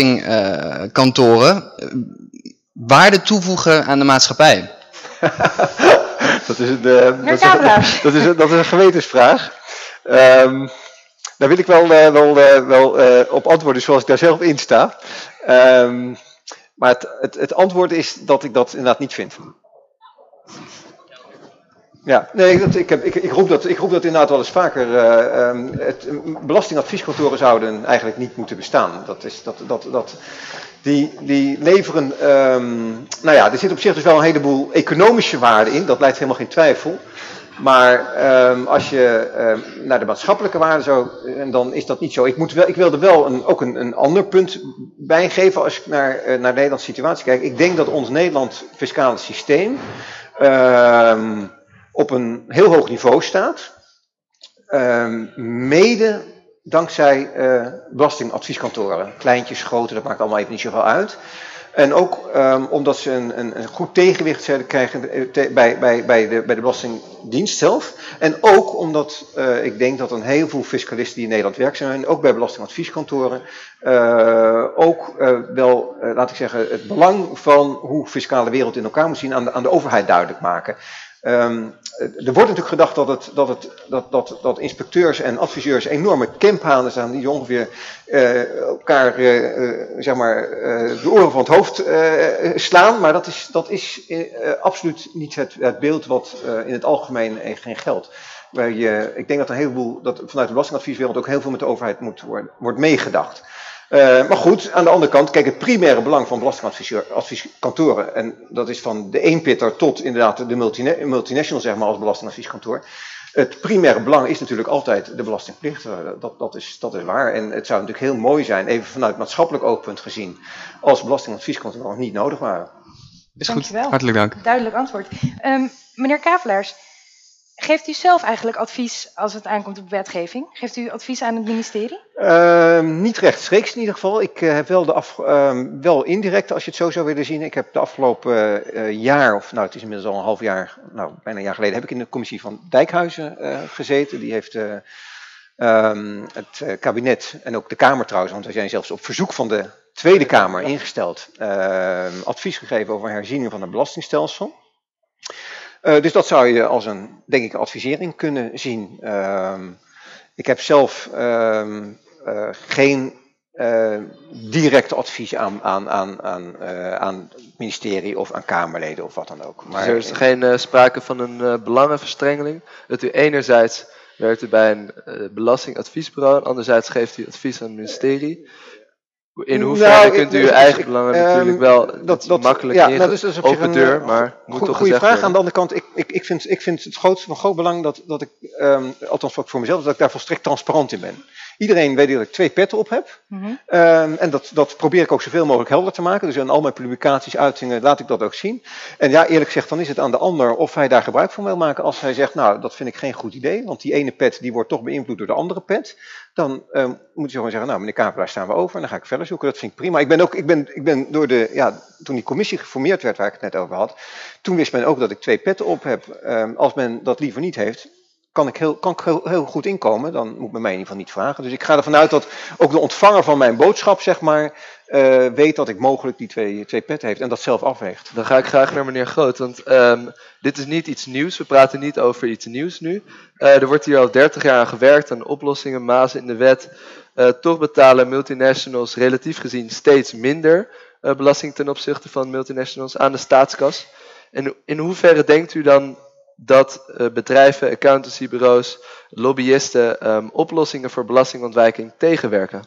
belastingkantoren uh, waarde toevoegen aan de maatschappij? Dat is een, uh, dat, is een, dat, is een, dat is een gewetensvraag. Um, daar wil ik wel, uh, wel, uh, wel uh, op antwoorden zoals ik daar zelf in sta. Um, maar het, het, het antwoord is dat ik dat inderdaad niet vind. Ja, nee, dat, ik, heb, ik, ik, roep dat, ik roep dat inderdaad wel eens vaker. Uh, um, het, belastingadvieskantoren zouden eigenlijk niet moeten bestaan. Dat is, dat, dat, dat, die, die leveren, um, nou ja, er zit op zich dus wel een heleboel economische waarde in. Dat lijkt helemaal geen twijfel. Maar um, als je um, naar de maatschappelijke waarden zo, en dan is dat niet zo. Ik, moet wel, ik wilde wel een, ook een, een ander punt bijgeven als ik naar, uh, naar de Nederlandse situatie kijk. Ik denk dat ons Nederlands fiscale systeem um, op een heel hoog niveau staat. Um, mede dankzij uh, belastingadvieskantoren. Kleintjes, grote, dat maakt allemaal even niet zoveel uit. En ook um, omdat ze een, een, een goed tegenwicht krijgen te, bij, bij, bij, de, bij de Belastingdienst zelf. En ook omdat uh, ik denk dat een heel veel fiscalisten die in Nederland werkzaam zijn, ook bij belastingadvieskantoren, uh, ook uh, wel, uh, laat ik zeggen, het belang van hoe de fiscale wereld in elkaar moet zien aan de, aan de overheid duidelijk maken. Um, er wordt natuurlijk gedacht dat, het, dat, het, dat, dat, dat inspecteurs en adviseurs enorme kemphanen zijn die ongeveer uh, elkaar uh, uh, zeg maar, uh, de oren van het hoofd uh, slaan. Maar dat is, dat is uh, absoluut niet het, het beeld wat uh, in het algemeen uh, geen geldt. Waar je, ik denk dat een heleboel, dat vanuit de belastingadvieswereld ook heel veel met de overheid moet worden, wordt meegedacht. Uh, maar goed, aan de andere kant, kijk, het primaire belang van belastingadvieskantoren, en dat is van de eenpitter tot inderdaad de multina multinational, zeg maar, als belastingadvieskantoor. Het primaire belang is natuurlijk altijd de belastingplicht, dat, dat, is, dat is waar. En het zou natuurlijk heel mooi zijn, even vanuit maatschappelijk oogpunt gezien, als belastingadvieskantoren niet nodig waren. Is goed, hartelijk dank. Duidelijk antwoord. Um, meneer Kavelaars, geeft u zelf eigenlijk advies als het aankomt op wetgeving? Geeft u advies aan het ministerie? Uh, niet rechtstreeks in ieder geval. Ik uh, heb wel, de af, uh, wel indirect, als je het zo zou willen zien. Ik heb de afgelopen uh, jaar, of nou het is inmiddels al een half jaar, nou bijna een jaar geleden, heb ik in de commissie van Dijkhuizen uh, gezeten. Die heeft uh, um, het uh, kabinet en ook de Kamer trouwens, want we zijn zelfs op verzoek van de Tweede Kamer ingesteld, uh, advies gegeven over herziening van het belastingstelsel. Uh, dus dat zou je als een, denk ik, advisering kunnen zien. Uh, ik heb zelf uh, uh, geen uh, direct advies aan, aan, aan, aan, uh, aan het ministerie of aan Kamerleden of wat dan ook. Maar dus er is geen uh, sprake van een uh, belangenverstrengeling. Dat u enerzijds werkt u bij een uh, belastingadviesbureau en anderzijds geeft u advies aan het ministerie. In hoeverre nou, kunt u uw eigen belangen uh, natuurlijk wel dat, dat, makkelijk ja, nou, dus, dus op open deur, een, maar moet goed, toch goede vraag. Worden. Aan de andere kant, ik, ik, ik, vind, ik vind het groot, van groot belang dat, dat ik, um, althans voor mezelf, dat ik daar volstrekt transparant in ben. Iedereen weet dat ik twee petten op heb. Mm-hmm. um, en dat, dat probeer ik ook zoveel mogelijk helder te maken. Dus in al mijn publicaties, uitingen, laat ik dat ook zien. En ja, eerlijk gezegd, dan is het aan de ander of hij daar gebruik van wil maken. Als hij zegt, nou, dat vind ik geen goed idee, want die ene pet die wordt toch beïnvloed door de andere pet. Dan um, moet je gewoon zeggen, nou meneer Kavelaar, staan we over en dan ga ik verder zoeken. Dat vind ik prima. Ik ben ook, ik ben, ik ben door de, ja, toen die commissie geformeerd werd waar ik het net over had, toen wist men ook dat ik twee petten op heb. Um, als men dat liever niet heeft, kan ik, heel, kan ik heel, heel goed inkomen. Dan moet men mij in ieder geval niet vragen. Dus ik ga ervan uit dat ook de ontvanger van mijn boodschap, zeg maar, uh, weet dat ik mogelijk die twee, twee petten heeft en dat zelf afweegt. Dan ga ik graag naar meneer Groot, want um, dit is niet iets nieuws. We praten niet over iets nieuws nu. Uh, er wordt hier al dertig jaar aan gewerkt, aan oplossingen, mazen in de wet. Uh, toch betalen multinationals relatief gezien steeds minder uh, belasting ten opzichte van multinationals aan de staatskas. En in hoeverre denkt u dan dat uh, bedrijven, accountancybureaus, lobbyisten um, oplossingen voor belastingontwijking tegenwerken?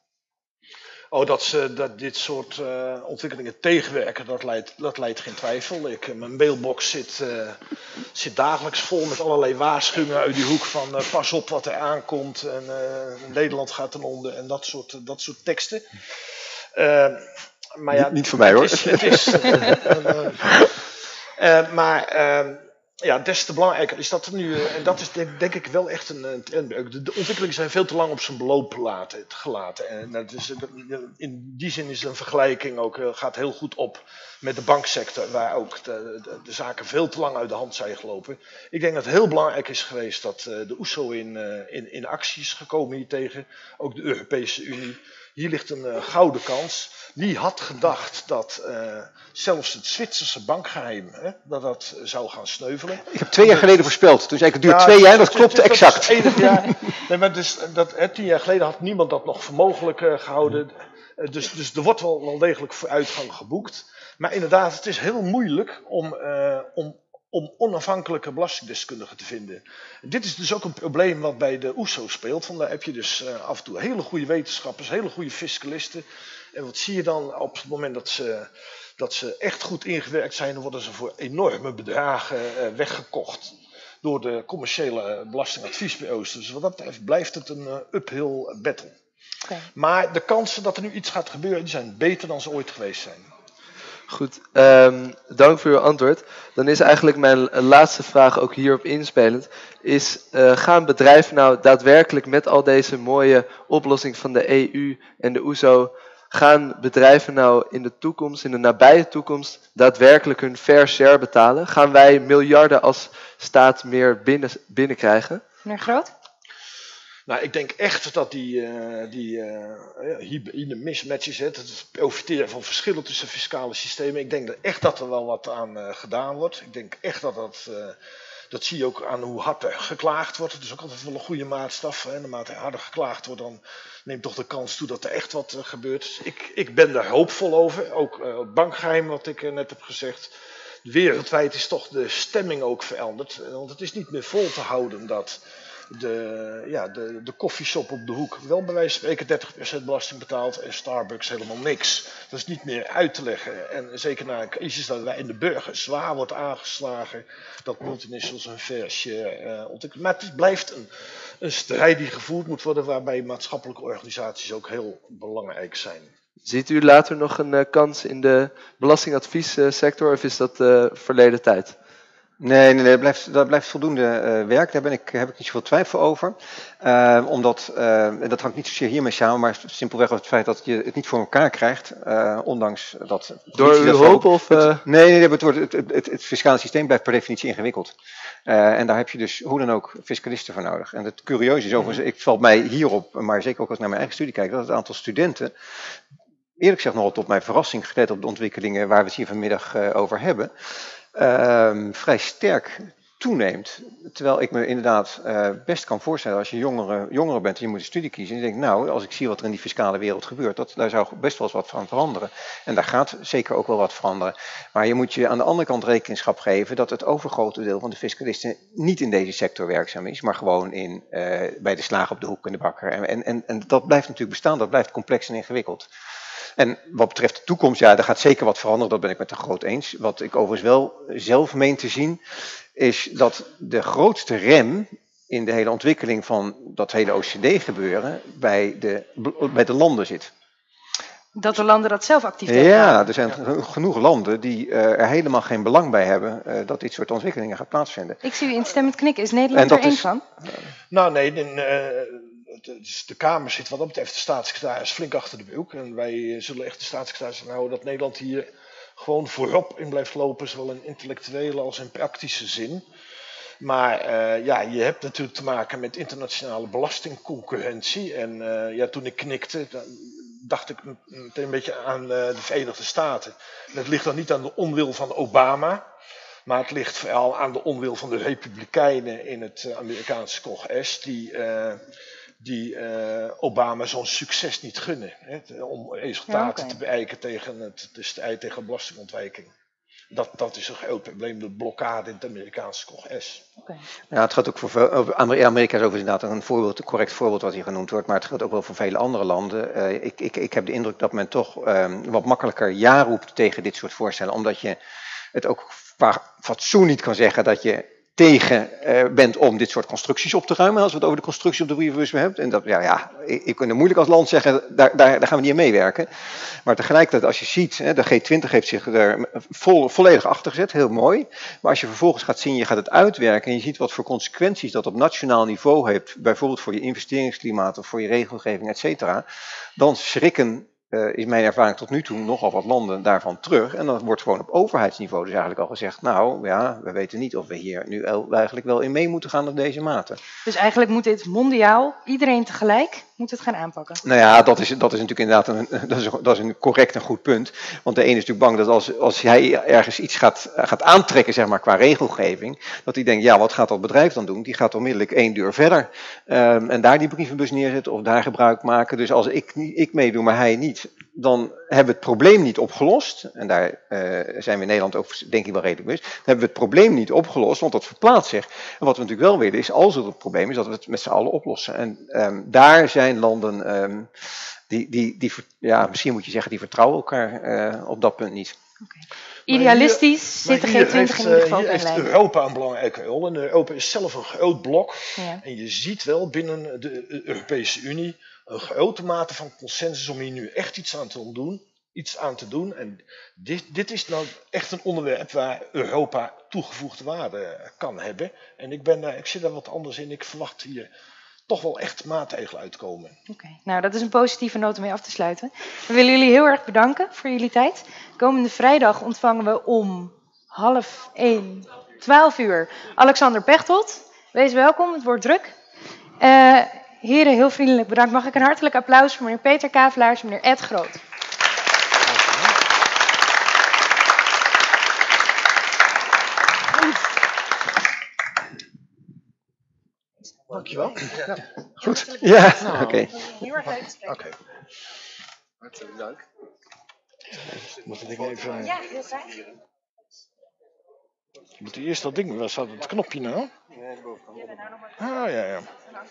Oh, dat ze dat dit soort uh, ontwikkelingen tegenwerken, dat leidt, dat leidt geen twijfel. Ik, mijn mailbox zit, uh, zit dagelijks vol met allerlei waarschuwingen uit die hoek van uh, pas op wat er aankomt en uh, Nederland gaat ten onder en dat soort, dat soort teksten. Uh, maar ja, niet, niet voor mij hoor. Het is, het is, uh, uh, uh, maar uh, ja, des te belangrijker is dat er nu, uh, en dat is denk, denk ik wel echt een, een de, de ontwikkelingen zijn veel te lang op zijn beloop laten, gelaten. En dat is, in die zin is een vergelijking ook, uh, gaat heel goed op met de banksector, waar ook de, de, de zaken veel te lang uit de hand zijn gelopen. Ik denk dat het heel belangrijk is geweest dat uh, de O E S O in, uh, in, in actie is gekomen hiertegen, ook de Europese Unie. Hier ligt een uh, gouden kans. Wie had gedacht dat uh, zelfs het Zwitserse bankgeheim, hè, dat dat zou gaan sneuvelen? Ik heb twee jaar geleden voorspeld. Toen zei ik, het duurt ja, twee jaar, dat het, klopt het, het, exact. Dat is jaar. Nee, maar dus, dat, hè, tien jaar geleden had niemand dat nog voor mogelijk uh, gehouden. Uh, dus, dus er wordt wel, wel degelijk vooruitgang geboekt. Maar inderdaad, het is heel moeilijk om, uh, om, om onafhankelijke belastingdeskundigen te vinden. Dit is dus ook een probleem wat bij de O E S O speelt. Van daar heb je dus uh, af en toe hele goede wetenschappers, hele goede fiscalisten. En wat zie je dan op het moment dat ze, dat ze echt goed ingewerkt zijn, dan worden ze voor enorme bedragen uh, weggekocht. door de commerciële belastingadviesbureaus. Dus wat dat betreft blijft het een uh, uphill battle. Okay. Maar de kansen dat er nu iets gaat gebeuren, die zijn beter dan ze ooit geweest zijn. Goed, um, dank voor uw antwoord. Dan is eigenlijk mijn laatste vraag ook hierop inspelend. Is, uh, gaan bedrijven nou daadwerkelijk met al deze mooie oplossingen van de E U en de O E S O... gaan bedrijven nou in de toekomst, in de nabije toekomst, daadwerkelijk hun fair share betalen? Gaan wij miljarden als staat meer binnen, binnenkrijgen? Meneer Groot? Nou, ik denk echt dat die, uh, die uh, hybride mismatches, hè, het profiteren van verschillen tussen fiscale systemen, ik denk dat echt dat er wel wat aan uh, gedaan wordt. Ik denk echt dat dat, uh, dat zie je ook aan hoe hard er geklaagd wordt. Het is ook altijd wel een goede maatstaf. Hè. Naarmate er harder geklaagd wordt, dan neemt toch de kans toe dat er echt wat uh, gebeurt. Ik, ik ben daar hoopvol over. Ook uh, het bankgeheim, wat ik uh, net heb gezegd. Wereldwijd is toch de stemming ook veranderd. Want het is niet meer vol te houden dat de, ja, de, de koffieshop op de hoek wel bij wijze van spreken dertig procent belasting betaalt en Starbucks helemaal niks. Dat is niet meer uit te leggen. En zeker na een crisis dat wij in de burger zwaar wordt aangeslagen dat multinationals een fair share uh, ontwikkelen. Maar het blijft een, een strijd die gevoerd moet worden waarbij maatschappelijke organisaties ook heel belangrijk zijn. Ziet u later nog een uh, kans in de belastingadviessector of is dat uh, verleden tijd? Nee, nee, nee dat, blijft, dat blijft voldoende uh, werk. Daar ben ik, heb ik niet zoveel twijfel over. Uh, omdat, uh, en dat hangt niet zozeer hiermee samen, maar simpelweg over het feit dat je het niet voor elkaar krijgt. Uh, ondanks dat... Door uw hoop of... Uh... Het, nee, nee, nee het, wordt, het, het, het, het fiscale systeem blijft per definitie ingewikkeld. Uh, en daar heb je dus hoe dan ook fiscalisten voor nodig. En het curieuze is overigens, ik valt mij hierop, maar zeker ook als ik naar mijn eigen studie kijk, dat het aantal studenten, eerlijk gezegd nogal tot mijn verrassing, gelet op de ontwikkelingen waar we het hier vanmiddag uh, over hebben, Uh, vrij sterk toeneemt. Terwijl ik me inderdaad uh, best kan voorstellen als je jongere, jongere bent en je moet een studie kiezen. En je denkt, nou, als ik zie wat er in die fiscale wereld gebeurt, dat, daar zou best wel eens wat van veranderen. En daar gaat zeker ook wel wat veranderen. Maar je moet je aan de andere kant rekenschap geven dat het overgrote deel van de fiscalisten niet in deze sector werkzaam is, maar gewoon in, uh, bij de slager op de hoek en de bakker. En, en, en, en dat blijft natuurlijk bestaan, dat blijft complex en ingewikkeld. En wat betreft de toekomst, ja, daar gaat zeker wat veranderen, dat ben ik met de Groot eens. Wat ik overigens wel zelf meen te zien, is dat de grootste rem in de hele ontwikkeling van dat hele O E C D-gebeuren bij de, bij de landen zit. Dat de landen dat zelf actief doen? Ja, er zijn ja. genoeg landen die uh, er helemaal geen belang bij hebben uh, dat dit soort ontwikkelingen gaat plaatsvinden. Ik zie u instemmend knikken. Is Nederland er één van? Uh, nou nee, in, uh, de Kamer zit wat dat betreft de staatssecretaris flink achter de broek. En wij zullen echt de staatssecretaris houden dat Nederland hier gewoon voorop in blijft lopen, zowel in intellectuele als in praktische zin. Maar uh, ja, je hebt natuurlijk te maken met internationale belastingconcurrentie. En uh, ja, toen ik knikte, dan dacht ik meteen een beetje aan uh, de Verenigde Staten. En het ligt dan niet aan de onwil van Obama, maar het ligt vooral aan de onwil van de Republikeinen in het uh, Amerikaanse congres, die... Uh, die uh, Obama zo'n succes niet gunnen. Hè, om resultaten ja, okay. te bereiken tegen het, de strijd tegen belastingontwijking. Dat, dat is een groot probleem, de blokkade in het Amerikaanse congres. Okay. Ja, het gaat ook voor veel, Amerika is overigens inderdaad een, voorbeeld, een correct voorbeeld wat hier genoemd wordt, maar het geldt ook wel voor vele andere landen. Uh, ik, ik, ik heb de indruk dat men toch um, wat makkelijker ja roept tegen dit soort voorstellen, omdat je het ook qua fatsoen niet kan zeggen dat je tegen uh, bent om dit soort constructies op te ruimen, als we het over de constructie op de brievenbus hebben. En dat, ja, ja, ik, ik kan er moeilijk als land zeggen, daar, daar, daar gaan we niet aan meewerken. Maar tegelijkertijd, als je ziet, hè, de G twintig heeft zich er vol, volledig achter gezet, heel mooi. Maar als je vervolgens gaat zien, je gaat het uitwerken en je ziet wat voor consequenties dat op nationaal niveau heeft, bijvoorbeeld voor je investeringsklimaat of voor je regelgeving, et cetera, dan schrikken, Uh, is mijn ervaring tot nu toe nogal wat landen daarvan terug. En dan wordt gewoon op overheidsniveau dus eigenlijk al gezegd, nou ja, we weten niet of we hier nu eigenlijk wel in mee moeten gaan op deze mate. Dus eigenlijk moet dit mondiaal, iedereen tegelijk, moet het gaan aanpakken? Nou ja, dat is, dat is natuurlijk inderdaad een, dat is, dat is een correct en goed punt. Want de ene is natuurlijk bang dat als, als hij ergens iets gaat, gaat aantrekken, zeg maar, qua regelgeving, dat hij denkt, ja, wat gaat dat bedrijf dan doen? Die gaat onmiddellijk één deur verder. Um, en daar die brievenbus neerzetten of daar gebruik maken. Dus als ik, ik meedoe, maar hij niet, dan hebben we het probleem niet opgelost. En daar uh, zijn we in Nederland ook denk ik wel redelijk bewust. Dan hebben we het probleem niet opgelost, want dat verplaatst zich. En wat we natuurlijk wel willen is, als er een probleem is, dat we het met z'n allen oplossen. En um, daar zijn landen, um, die, die, die, ja, misschien moet je zeggen, die vertrouwen elkaar uh, op dat punt niet. Okay. Idealistisch zit de G twintig in ieder geval Hier heeft Europa een belangrijke rol. En Europa is zelf een groot blok. Ja. En je ziet wel binnen de Europese Unie een grote mate van consensus om hier nu echt iets aan te doen. Iets aan te doen. En dit, dit is nou echt een onderwerp waar Europa toegevoegde waarde kan hebben. En ik, ben, ik zit daar wat anders in. Ik verwacht hier toch wel echt maatregelen uitkomen. Oké, okay. Nou dat is een positieve noot om mee af te sluiten. We willen jullie heel erg bedanken voor jullie tijd. Komende vrijdag ontvangen we om half één, twaalf uur Alexander Pechtold. Wees welkom, het wordt druk. Uh, heren, heel vriendelijk bedankt. Mag ik een hartelijk applaus voor meneer Peter Kavelaars en meneer Ed Groot. Dankjewel. Ja. Goed. Ja, nou, oké. Okay. Heel erg leuk te spreken. Oké. Hartelijk dank. Moet ik even... Ja, heel fijn. Moet eerst dat ding, waar staat het knopje nou? Nee, de bovenkant. Ah, ja, ja.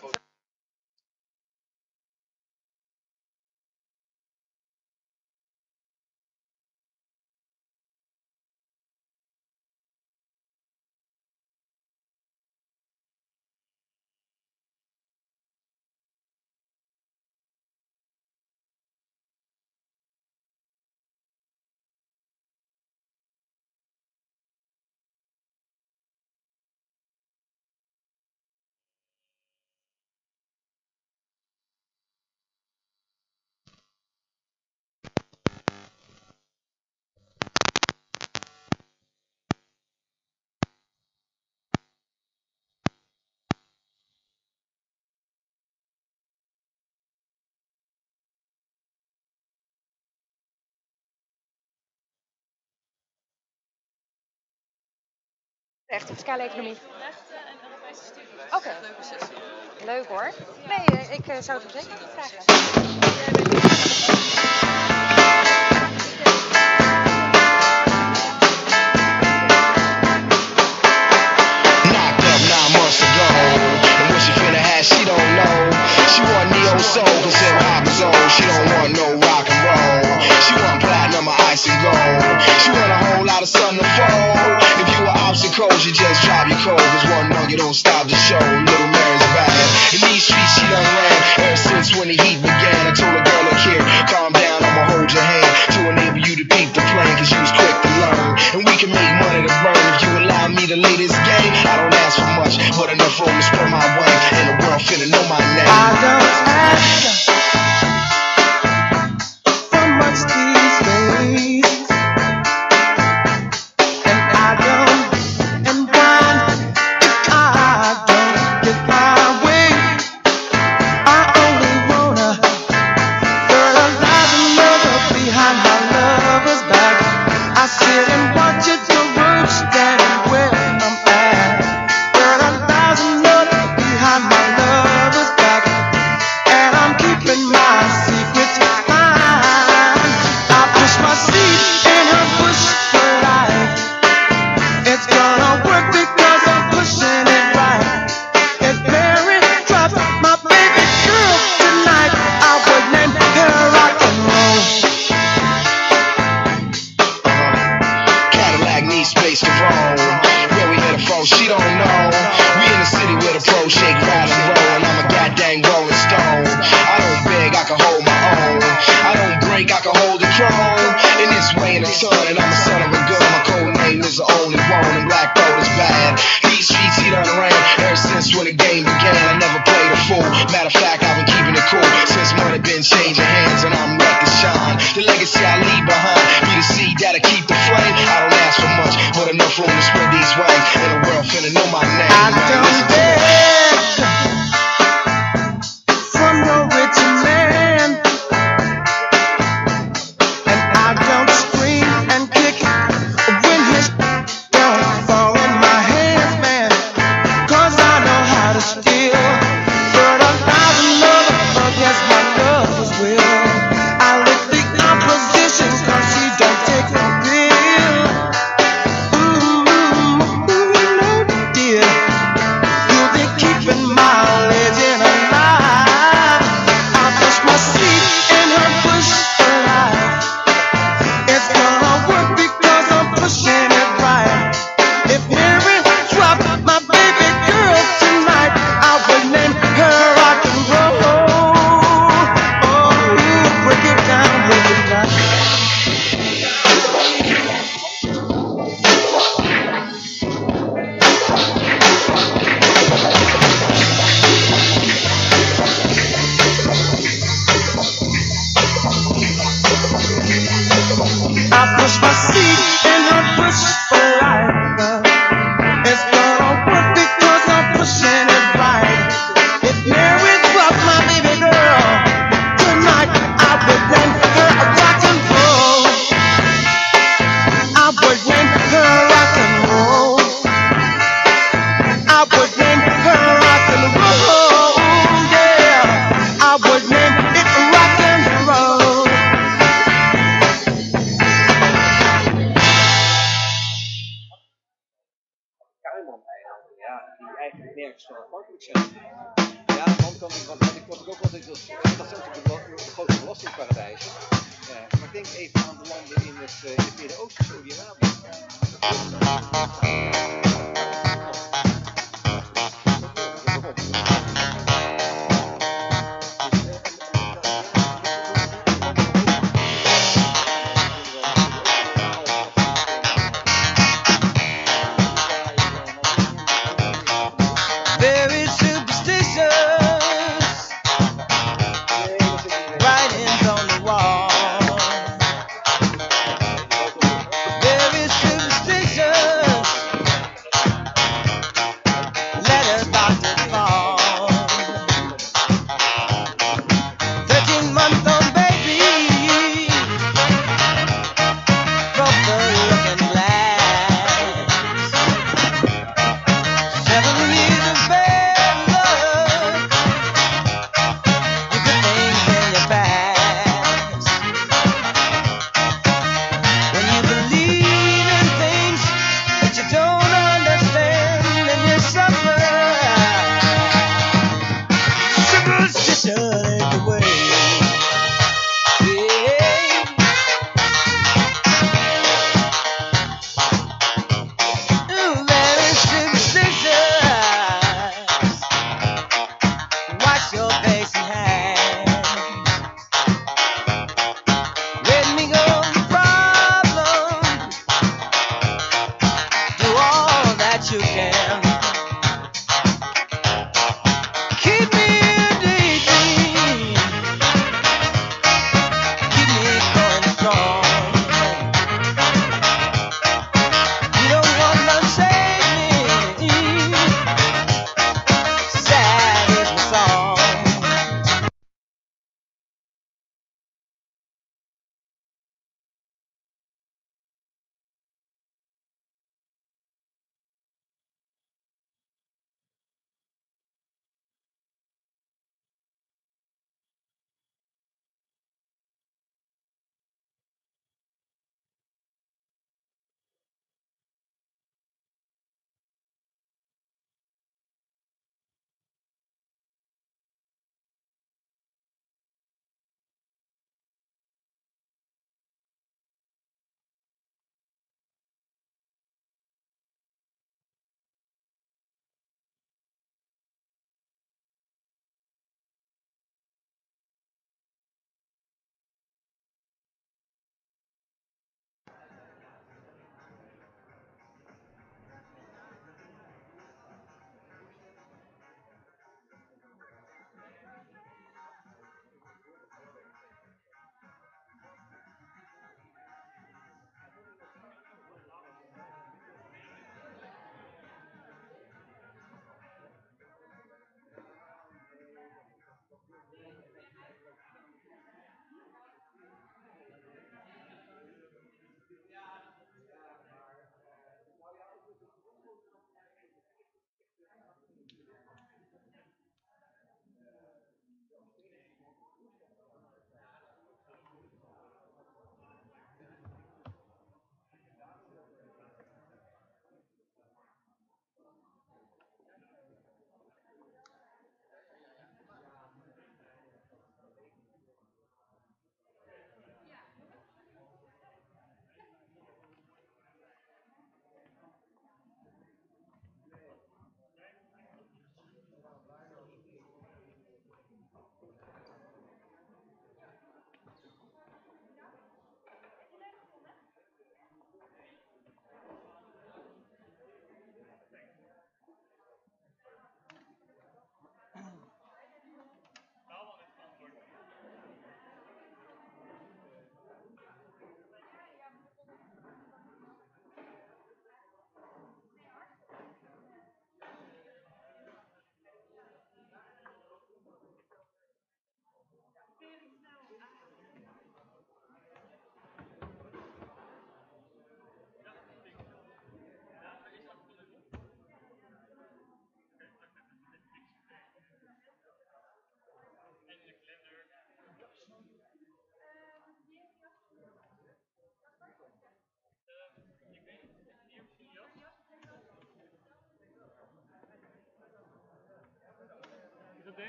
Echt de fiscale economie. Rechten en Europese studie. Oké. Okay. Leuke sessie. Leuk hoor. Nee, ik uh, zou het zeker niet vragen. Knocked up nine months ago, and what she finna have, she don't know. She want neo soul, cause hip hop is old. She don't want no rock and roll. She want platinum or ice and gold. She want a whole lot of sun to fold. If you were obstacles, you just drop your cold. Cause one nugget don't stop the show. Little Mary's bad. In these streets she done ran ever since when the heat began. I told a girl, look here, calm down, I'ma hold your hand to enable you to peep the plan, cause you was quick to learn. And we can make money to burn if you allow me to lay this game. I don't ask for much, but enough room to spread my wing. And the world finna know my name. I don't ask for much these days. And I don't scream and kick seat in her push for life. It's gonna work because I'm pushing it right. If Mary was my baby girl, tonight I would name her a rock and roll. I would name her rock and roll. I would name her rock and roll. Yeah, I would name it rock and roll. Tuinman-eilanden, ja, die eigenlijk nergens van afhankelijk zijn. Ja, dan kan ik, want ik word ook altijd, dat, dat zijn natuurlijk de, de grote belastingparadijzen. Uh, maar denk even aan de landen in het, uh, in het Midden-Oosten, Saudi-Arabië. Very superstitious, writings on the wall. Very superstitious,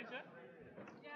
deze? Ja.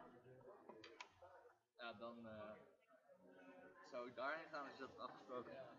Ja, dan uh, zou ik daarheen gaan als je dat afgesproken hebt.